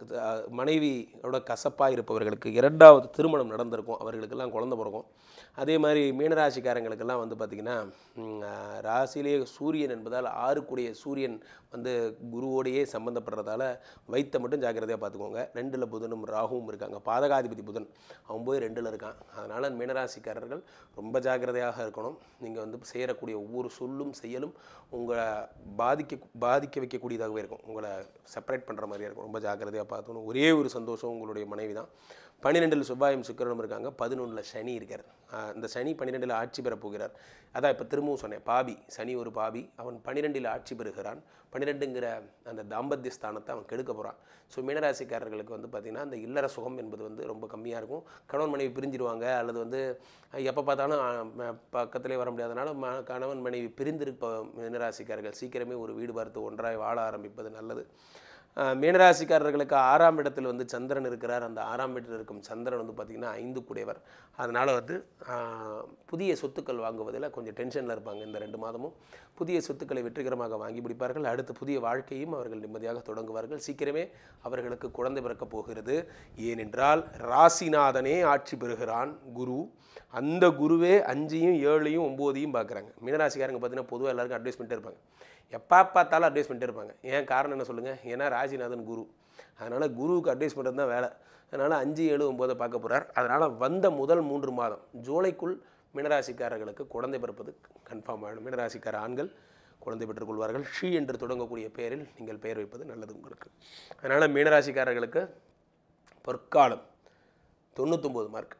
மனைவியோட கசப்பாக இருப்பவர்களுக்கு இரண்டாவது திருமணம் நடந்திருக்கும், அவர்களுக்கெல்லாம் குழந்தை பிறக்கும். அதே மாதிரி மீனராசிக்காரங்களுக்கெல்லாம் வந்து பார்த்திங்கன்னா ராசியிலே சூரியன் என்பதால் ஆறு கூடிய சூரியன் வந்து குருவோடையே சம்மந்தப்படுறதால வைத்த மட்டும் ஜாக்கிரதையாக பார்த்துக்கோங்க. ரெண்டில் புதனும் ராகுவும் இருக்காங்க. பாதகாதிபதி புதன் அவன் போய் ரெண்டில் இருக்கான். அதனால் மீனராசிக்காரர்கள் ரொம்ப ஜாக்கிரதையாக இருக்கணும். நீங்கள் வந்து செய்யக்கூடிய ஒவ்வொரு சொல்லும் செயலும் உங்களை பாதிக்க பாதிக்க வைக்கக்கூடியதாகவே இருக்கும். உங்களை செப்பரேட் பண்ணுற மாதிரியே இருக்கும். ரொம்ப ஜாக்கிரதையாக பார்த்துக்கணும். ஒரே ஒரு சந்தோஷம் உங்களுடைய மனைவி தான். பன்னிரெண்டில் செவ்வாயும் சுக்கிரனும் இருக்காங்க. பதினொன்றில் சனி இருக்கார். இந்த சனி பன்னிரெண்டில் ஆட்சி பெற போகிறார். அதான் இப்போ திரும்பவும் சொன்னேன், பாபி சனி ஒரு பாபி. அவன் பன்னிரெண்டில் ஆட்சி பெறுகிறான். பன்னிரெண்டுங்கிற அந்த தாம்பத்திய ஸ்தானத்தை அவன் கெடுக்க போகிறான். ஸோ மீனராசிக்காரர்களுக்கு வந்து பார்த்திங்கன்னா அந்த இல்லற சுகம் என்பது வந்து ரொம்ப கம்மியாக இருக்கும். கணவன் மனைவி பிரிஞ்சிடுவாங்க, அல்லது வந்து எப்போ பார்த்தாலும் பக்கத்திலே வர முடியாதனால ம கணவன் மனைவி பிரிந்திருப்ப மீனராசிக்காரர்கள் சீக்கிரமே ஒரு வீடு பார்த்து ஒன்றாய் வாழ ஆரம்பிப்பது நல்லது. மீனராசிக்காரர்களுக்கு ஆறாம் இடத்தில் வந்து சந்திரன் இருக்கிறார். அந்த ஆறாம் இடத்தில் இருக்கும் சந்திரன் வந்து பார்த்திங்கன்னா ஐந்து கூடையவர். அதனால் வந்து புதிய சொத்துக்கள் வாங்குவதில் கொஞ்சம் டென்ஷனில் இருப்பாங்க. இந்த ரெண்டு மாதமும் புதிய சொத்துக்களை வெற்றிகரமாக வாங்கி பிடிப்பார்கள். அடுத்து புதிய வாழ்க்கையும் அவர்கள் நிம்மதியாக தொடங்குவார்கள். சீக்கிரமே அவர்களுக்கு குழந்தை பிறக்கப் போகிறது. ஏனென்றால் ராசிநாதனே ஆட்சி பெறுகிறான் குரு. அந்த குருவே அஞ்சையும் ஏழையும் ஒம்போதையும் பார்க்குறாங்க. மீனராசிக்காரங்க பார்த்தீங்கன்னா பொதுவாக எல்லாருக்கும் அட்வைஸ் பண்ணிட்டே இருப்பாங்க. எப்போ பார்த்தாலும் அட்வைஸ் பண்ணிட்டே இருப்பாங்க. ஏன் காரணம் என்ன சொல்லுங்கள்? ஏன்னா ராசிநாதன் குரு. அதனால் குருவுக்கு அட்வைஸ் பண்ணுறது தான் வேலை. அதனால் அஞ்சு ஏழு ஒம்போதை பார்க்க போகிறார். அதனால் வந்த முதல் மூன்று மாதம் ஜூலைக்குள் மீனராசிக்காரர்களுக்கு குழந்தை பிறப்பது கன்ஃபார்ம் ஆகிடும். மீனராசிக்கார ஆண்கள் குழந்தை பெற்றுக்கொள்வார்கள். ஷீ என்று தொடங்கக்கூடிய பெயரில் நீங்கள் பெயர் வைப்பது நல்லது உங்களுக்கு. அதனால் மீனராசிக்காரர்களுக்கு பொற்காலம் தொண்ணூத்தொம்பது மார்க்.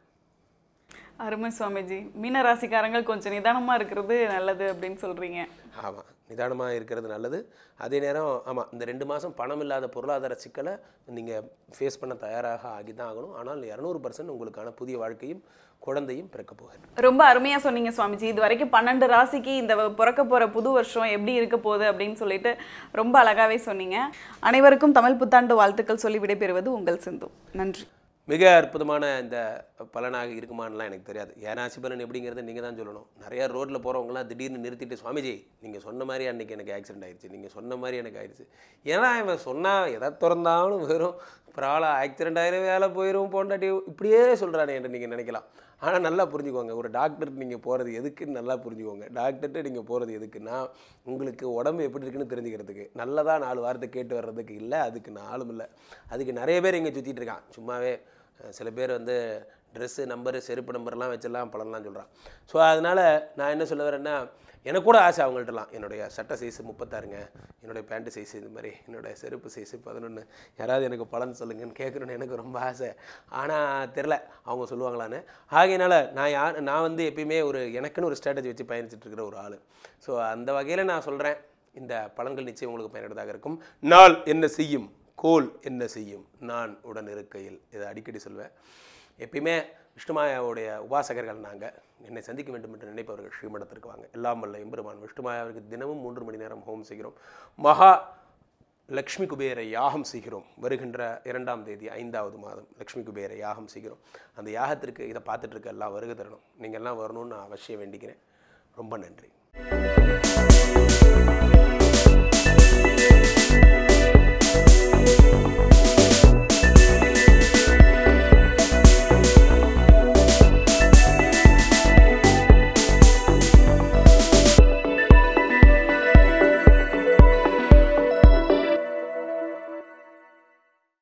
அருமை சுவாமிஜி. மீனராசிக்காரங்க கொஞ்சம் நிதானமாக இருக்கிறது நல்லது அப்படின்னு சொல்கிறீங்க. ஆமாம், நிதானமாக இருக்கிறது நல்லது. அதே நேரம் ஆமாம், இந்த ரெண்டு மாதம் பணம் இல்லாத பொருளாதார சிக்கலை நீங்கள் ஃபேஸ் பண்ண தயாராக ஆகி தான் ஆகணும். ஆனால் இரநூறு பர்சன்ட் உங்களுக்கான புதிய வாழ்க்கையும் குழந்தையும் பிறக்க போகுது. ரொம்ப அருமையாக சொன்னீங்க சுவாமிஜி. இது வரைக்கும் பன்னெண்டு ராசிக்கு இந்த பிறக்க போகிற புது வருஷம் எப்படி இருக்க போகுது அப்படின்னு சொல்லிட்டு ரொம்ப அழகாகவே சொன்னீங்க. அனைவருக்கும் தமிழ் புத்தாண்டு வாழ்த்துக்கள் சொல்லி விடைபெறுவது உங்கள் சிந்து. நன்றி. மிக அற்புதமான இந்த பலனாக இருக்குமான்லாம் எனக்கு தெரியாது. ஏன் ராசி பலன் எப்படிங்கிறத நீங்கள் தான் சொல்லணும். நிறையா ரோட்டில் போகிறவங்களாம் திடீர்னு நிறுத்திட்டு, சுவாமிஜி நீங்கள் சொன்ன மாதிரி அன்றைக்கி எனக்கு ஆக்சிடென்ட் ஆயிடுச்சு, நீங்கள் சொன்ன மாதிரி எனக்கு ஆயிடுச்சு. ஏன்னா இவன் சொன்னால் எதை திறந்தாலும் வெறும் ப்ராப்ளம், ஆக்சிடென்ட் ஆயிரும், வேலை போயிடும், போண்டாட்டி இப்படியே சொல்கிறானே என்று நீங்கள் நினைக்கலாம். ஆனால் நல்லா புரிஞ்சுக்கோங்க, ஒரு டாக்டருக்கு நீங்கள் போகிறது எதுக்குன்னு நல்லா புரிஞ்சுக்கோங்க. டாக்டர்கிட்ட நீங்கள் போகிறது எதுக்குன்னா உங்களுக்கு உடம்பு எப்படி இருக்குன்னு தெரிஞ்சுக்கிறதுக்கு, நல்லதாக நாலு வாரத்தை கேட்டு வர்றதுக்கு இல்லை. அதுக்கு நாளும் இல்லை. அதுக்கு நிறைய பேர் இங்கே சுற்றிட்டு இருக்கான். சும்மாவே சில பேர் வந்து ட்ரெஸ்ஸு நம்பரு செருப்பு நம்பர்லாம் வச்செல்லாம் பலன்லாம் சொல்கிறான். ஸோ அதனால் நான் என்ன சொல்ல வரேன்னா, எனக்கு கூட ஆசை அவங்கள்ட்டலாம், என்னுடைய சட்டை சைஸு முப்பத்தாறுங்க, என்னுடைய பேண்ட்டு சைஸு இந்த மாதிரி, என்னுடைய செருப்பு சைஸு பதினொன்று, யாராவது எனக்கு பலன் சொல்லுங்கன்னு கேட்குறேன்னு எனக்கு ரொம்ப ஆசை. ஆனால் தெரில அவங்க சொல்லுவாங்களான்னு. ஆகையினால நான் யார் நான் வந்து எப்பயுமே ஒரு எனக்குன்னு ஒரு ஸ்ட்ராட்டஜி வச்சு பயணிச்சுட்ருக்கிற ஒரு ஆள். ஸோ அந்த வகையில் நான் சொல்கிறேன், இந்த பலன்கள் நிச்சயம் உங்களுக்கு பயனுள்ளதாக இருக்கும். நாள் என்ன செய்யும், கோல் என்ன செய்யும், நான் உடன் இருக்கையில். இதை அடிக்கடி சொல்வேன். எப்பயுமே விஷ்ணுமாயாவுடைய உபாசகர்கள் நாங்கள். என்னை சந்திக்க வேண்டும் என்று நினைப்பவர்கள் ஸ்ரீமடத்திற்கு வாங்க. எல்லாம் வல்ல எம்பெருமான் விஷ்ணுமாயாவிற்கு தினமும் மூன்று மணி நேரம் ஹோமம் செய்கிறோம். மகா லக்ஷ்மி குபேரை யாகம் செய்கிறோம். வருகின்ற இரண்டாம் தேதி ஐந்தாவது மாதம் லக்ஷ்மி குபேரை யாகம் செய்கிறோம். அந்த யாகத்திற்கு இதை பார்த்துட்டு இருக்க எல்லாம் வருகை தரணும். நீங்கள் எல்லாம் வரணும்னு நான் அவசியம் வேண்டிக்கிறேன். ரொம்ப நன்றி.